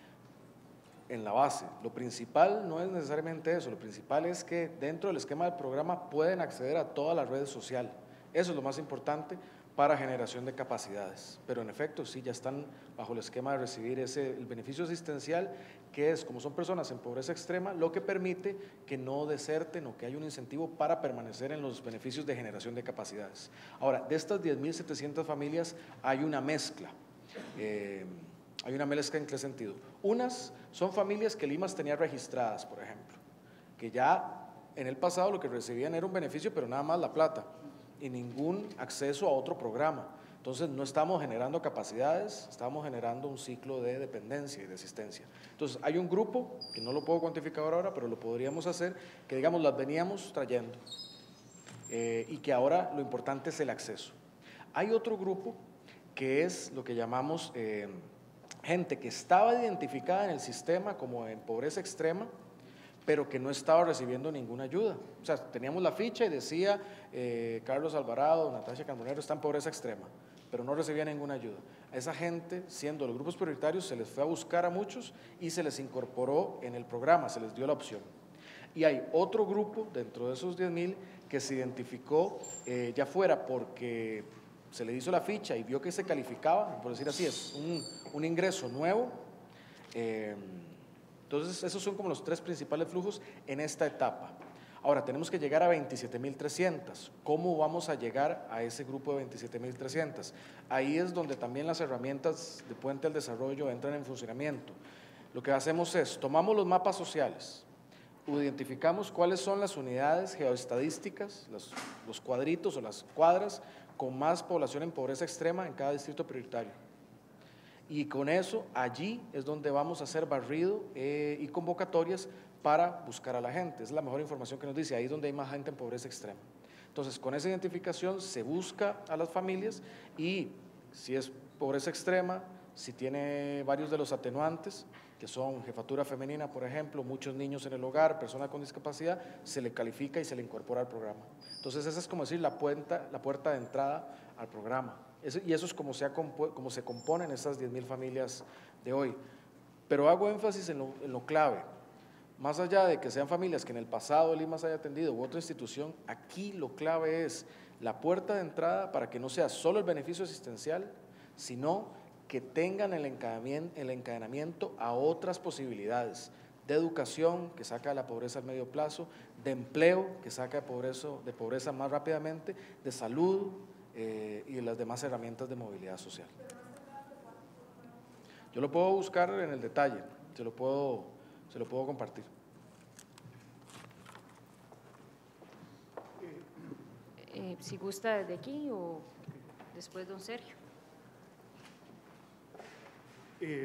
En la base, lo principal no es necesariamente eso, lo principal es que dentro del esquema del programa pueden acceder a toda la red social. Eso es lo más importante para generación de capacidades, pero en efecto sí ya están bajo el esquema de recibir ese, el beneficio asistencial, que es, como son personas en pobreza extrema, lo que permite que no deserten o que haya un incentivo para permanecer en los beneficios de generación de capacidades. Ahora, de estas diez mil setecientas familias hay una mezcla, eh, hay una mezcla en qué sentido. Unas son familias que Limas tenía registradas, por ejemplo, que ya en el pasado lo que recibían era un beneficio, pero nada más la plata, y ningún acceso a otro programa. Entonces no estamos generando capacidades, estamos generando un ciclo de dependencia y de asistencia. Entonces hay un grupo, que no lo puedo cuantificar ahora, pero lo podríamos hacer, que digamos las veníamos trayendo eh, y que ahora lo importante es el acceso. Hay otro grupo que es lo que llamamos eh, gente que estaba identificada en el sistema como en pobreza extrema, pero que no estaba recibiendo ninguna ayuda. O sea, teníamos la ficha y decía eh, Carlos Alvarado, Natasha Carbonero está en pobreza extrema, pero no recibía ninguna ayuda. A esa gente, siendo los grupos prioritarios, se les fue a buscar a muchos y se les incorporó en el programa, se les dio la opción. Y hay otro grupo dentro de esos diez mil que se identificó eh, ya fuera porque se le hizo la ficha y vio que se calificaba, por decir así, es un, un ingreso nuevo. Eh, entonces, esos son como los tres principales flujos en esta etapa. Ahora, tenemos que llegar a veintisiete mil trescientas. ¿Cómo vamos a llegar a ese grupo de veintisiete mil trescientas? Ahí es donde también las herramientas de Puente al Desarrollo entran en funcionamiento. Lo que hacemos es, tomamos los mapas sociales, identificamos cuáles son las unidades geoestadísticas, los, los cuadritos o las cuadras con más población en pobreza extrema en cada distrito prioritario. Y con eso, allí es donde vamos a hacer barrido eh, y convocatorias para buscar a la gente. Es la mejor información que nos dice, ahí es donde hay más gente en pobreza extrema. Entonces, con esa identificación se busca a las familias y si es pobreza extrema, si tiene varios de los atenuantes, que son jefatura femenina, por ejemplo, muchos niños en el hogar, personas con discapacidad, se le califica y se le incorpora al programa. Entonces, esa es como decir la puerta, la puerta de entrada al programa. Eso, y eso es como se, ha como se componen estas diez mil familias de hoy. Pero hago énfasis en lo, en lo clave. Más allá de que sean familias que en el pasado Limas haya atendido u otra institución, aquí lo clave es la puerta de entrada para que no sea solo el beneficio asistencial, sino que tengan el encadenamiento, el encadenamiento a otras posibilidades de educación, que saca de la pobreza al medio plazo, de empleo, que saca de pobreza, de pobreza más rápidamente, de salud, Eh, y las demás herramientas de movilidad social. Yo lo puedo buscar en el detalle, se lo puedo, se lo puedo compartir. Eh, si gusta desde aquí o después don Sergio. Eh,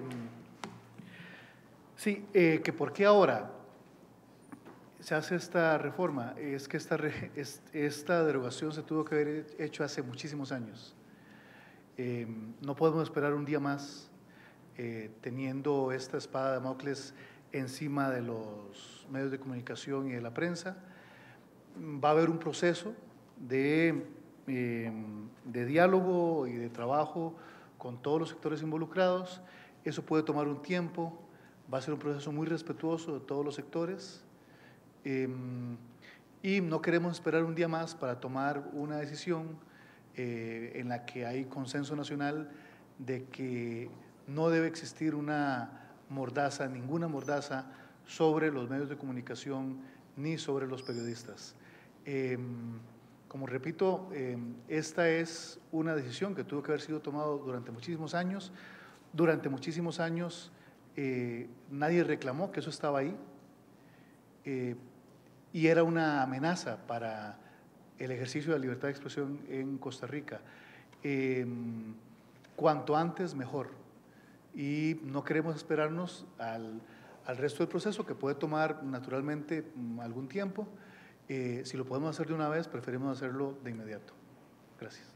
sí, eh, que por qué ahora se hace esta reforma, es que esta, esta derogación se tuvo que haber hecho hace muchísimos años. Eh, no podemos esperar un día más eh, teniendo esta espada de Damocles encima de los medios de comunicación y de la prensa. Va a haber un proceso de, eh, de diálogo y de trabajo con todos los sectores involucrados. Eso puede tomar un tiempo, va a ser un proceso muy respetuoso de todos los sectores. Eh, y no queremos esperar un día más para tomar una decisión eh, en la que hay consenso nacional de que no debe existir una mordaza, ninguna mordaza sobre los medios de comunicación ni sobre los periodistas. Eh, como repito, eh, esta es una decisión que tuvo que haber sido tomada durante muchísimos años. Durante muchísimos años eh, nadie reclamó que eso estaba ahí. Eh, y era una amenaza para el ejercicio de la libertad de expresión en Costa Rica. eh, cuanto antes mejor. Y no queremos esperarnos al, al resto del proceso, que puede tomar naturalmente mm, algún tiempo. Eh, si lo podemos hacer de una vez, preferimos hacerlo de inmediato. Gracias.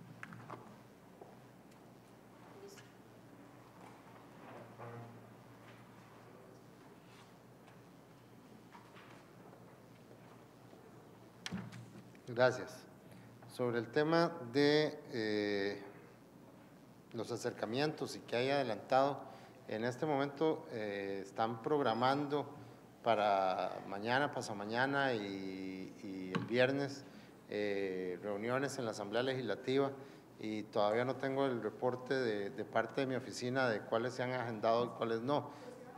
Gracias. Sobre el tema de eh, los acercamientos y que haya adelantado, en este momento eh, están programando para mañana, pasamañana y, y el viernes eh, reuniones en la Asamblea Legislativa, y todavía no tengo el reporte de, de parte de mi oficina de cuáles se han agendado y cuáles no.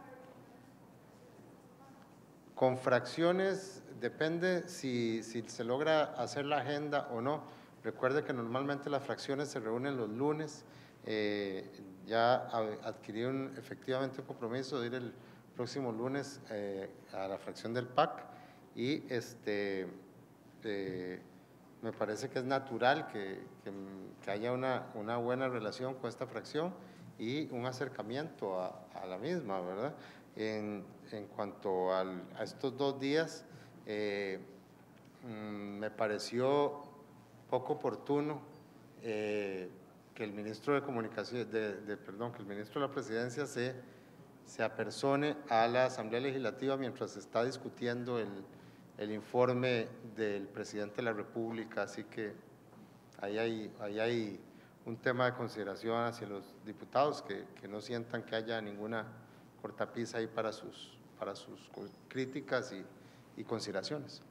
Con fracciones depende si, si se logra hacer la agenda o no. Recuerde que normalmente las fracciones se reúnen los lunes. Eh, ya adquirí un, efectivamente un compromiso de ir el próximo lunes eh, a la fracción del P A C, y este, eh, me parece que es natural que, que, que haya una, una buena relación con esta fracción y un acercamiento a, a la misma, ¿verdad? En, en cuanto al, a estos dos días, eh, me pareció poco oportuno eh, que el ministro de Comunicación, de, de, perdón, que el ministro de la Presidencia se, se apersone a la Asamblea Legislativa mientras se está discutiendo el, el informe del presidente de la República, así que ahí hay, ahí hay un tema de consideración hacia los diputados, que, que no sientan que haya ninguna cortapisa ahí para sus, para sus críticas y, y consideraciones.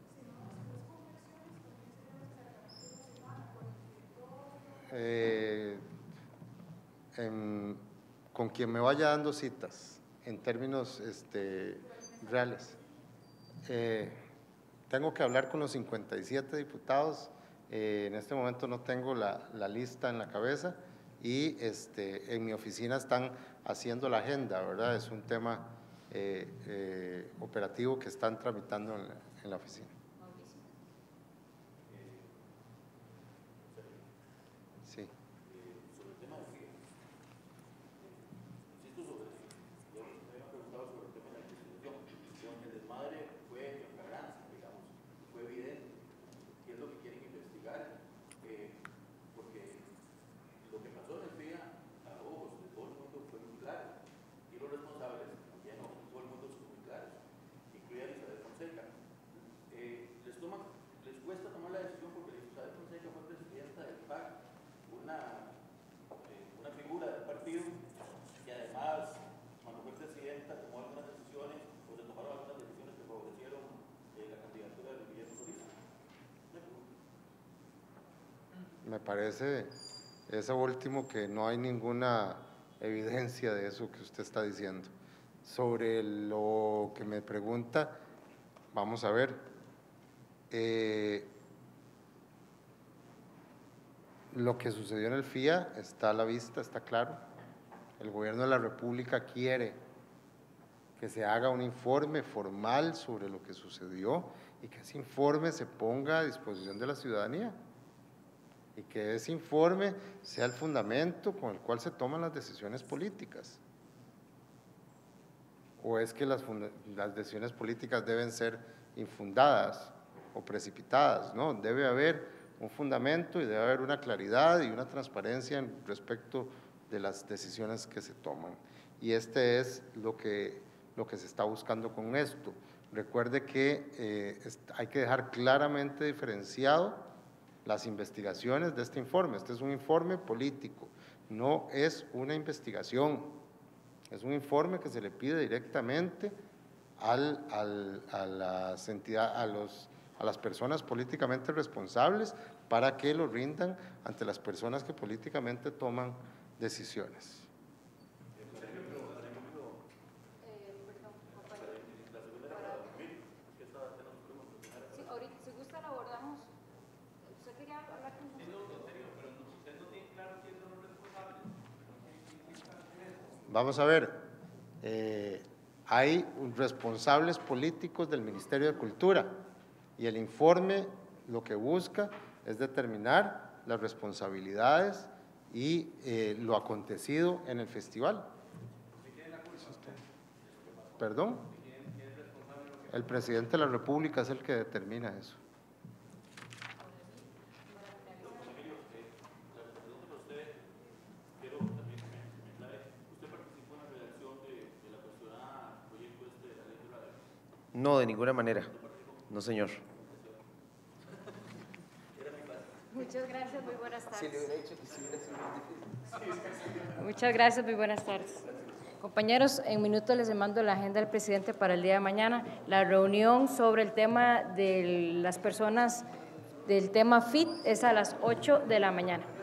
Eh, en, con quien me vaya dando citas en términos este, reales. Eh, tengo que hablar con los cincuenta y siete diputados, eh, en este momento no tengo la, la lista en la cabeza, y este, en mi oficina están haciendo la agenda, ¿verdad? Es un tema eh, eh, operativo que están tramitando en la, en la oficina. Sí. Sobre el tema de FIA, insisto sobre eso. Yo me había preguntado sobre el tema de la investigación. El desmadre fue en flagrancia, digamos, fue evidente. ¿Qué es lo que quieren investigar? Eh, porque lo que pasó en el FIA, a ojos de todo el mundo, fue muy claro. Y los responsables, también a ojos de todo el mundo, son muy claros, incluida Isabel Fonseca. Eh, les, toma, les cuesta tomar la decisión porque Isabel Fonseca fue presidenta del P A C, una, eh, una figura del partido que además, cuando fue presidenta, tomó algunas decisiones o se tomaron algunas decisiones que favorecieron eh, la candidatura de Guillermo Solís. Me parece eso último, que no hay ninguna evidencia de eso que usted está diciendo. Sobre lo que me pregunta, vamos a ver. Eh, lo que sucedió en el FIA está a la vista, está claro. El gobierno de la República quiere que se haga un informe formal sobre lo que sucedió y que ese informe se ponga a disposición de la ciudadanía, y que ese informe sea el fundamento con el cual se toman las decisiones políticas. ¿O es que las, las decisiones políticas deben ser infundadas o precipitadas? No, debe haber un fundamento y debe haber una claridad y una transparencia en respecto de las decisiones que se toman. Y este es lo que, lo que se está buscando con esto. Recuerde que eh, hay que dejar claramente diferenciado las investigaciones de este informe. Este es un informe político, no es una investigación, es un informe que se le pide directamente al, al, a, las entidades, a, los, a las personas políticamente responsables para que lo rindan ante las personas que políticamente toman decisiones. Vamos a ver, eh, hay responsables políticos del Ministerio de Cultura y el informe lo que busca es determinar las responsabilidades y eh, lo acontecido en el festival. ¿Perdón? El presidente de la República es el que determina eso. No, de ninguna manera. No, señor. Muchas gracias, muy buenas tardes. Muchas gracias, muy buenas tardes. Compañeros, en minutos les mando la agenda del presidente para el día de mañana. La reunión sobre el tema de las personas, del tema F I T, es a las ocho de la mañana.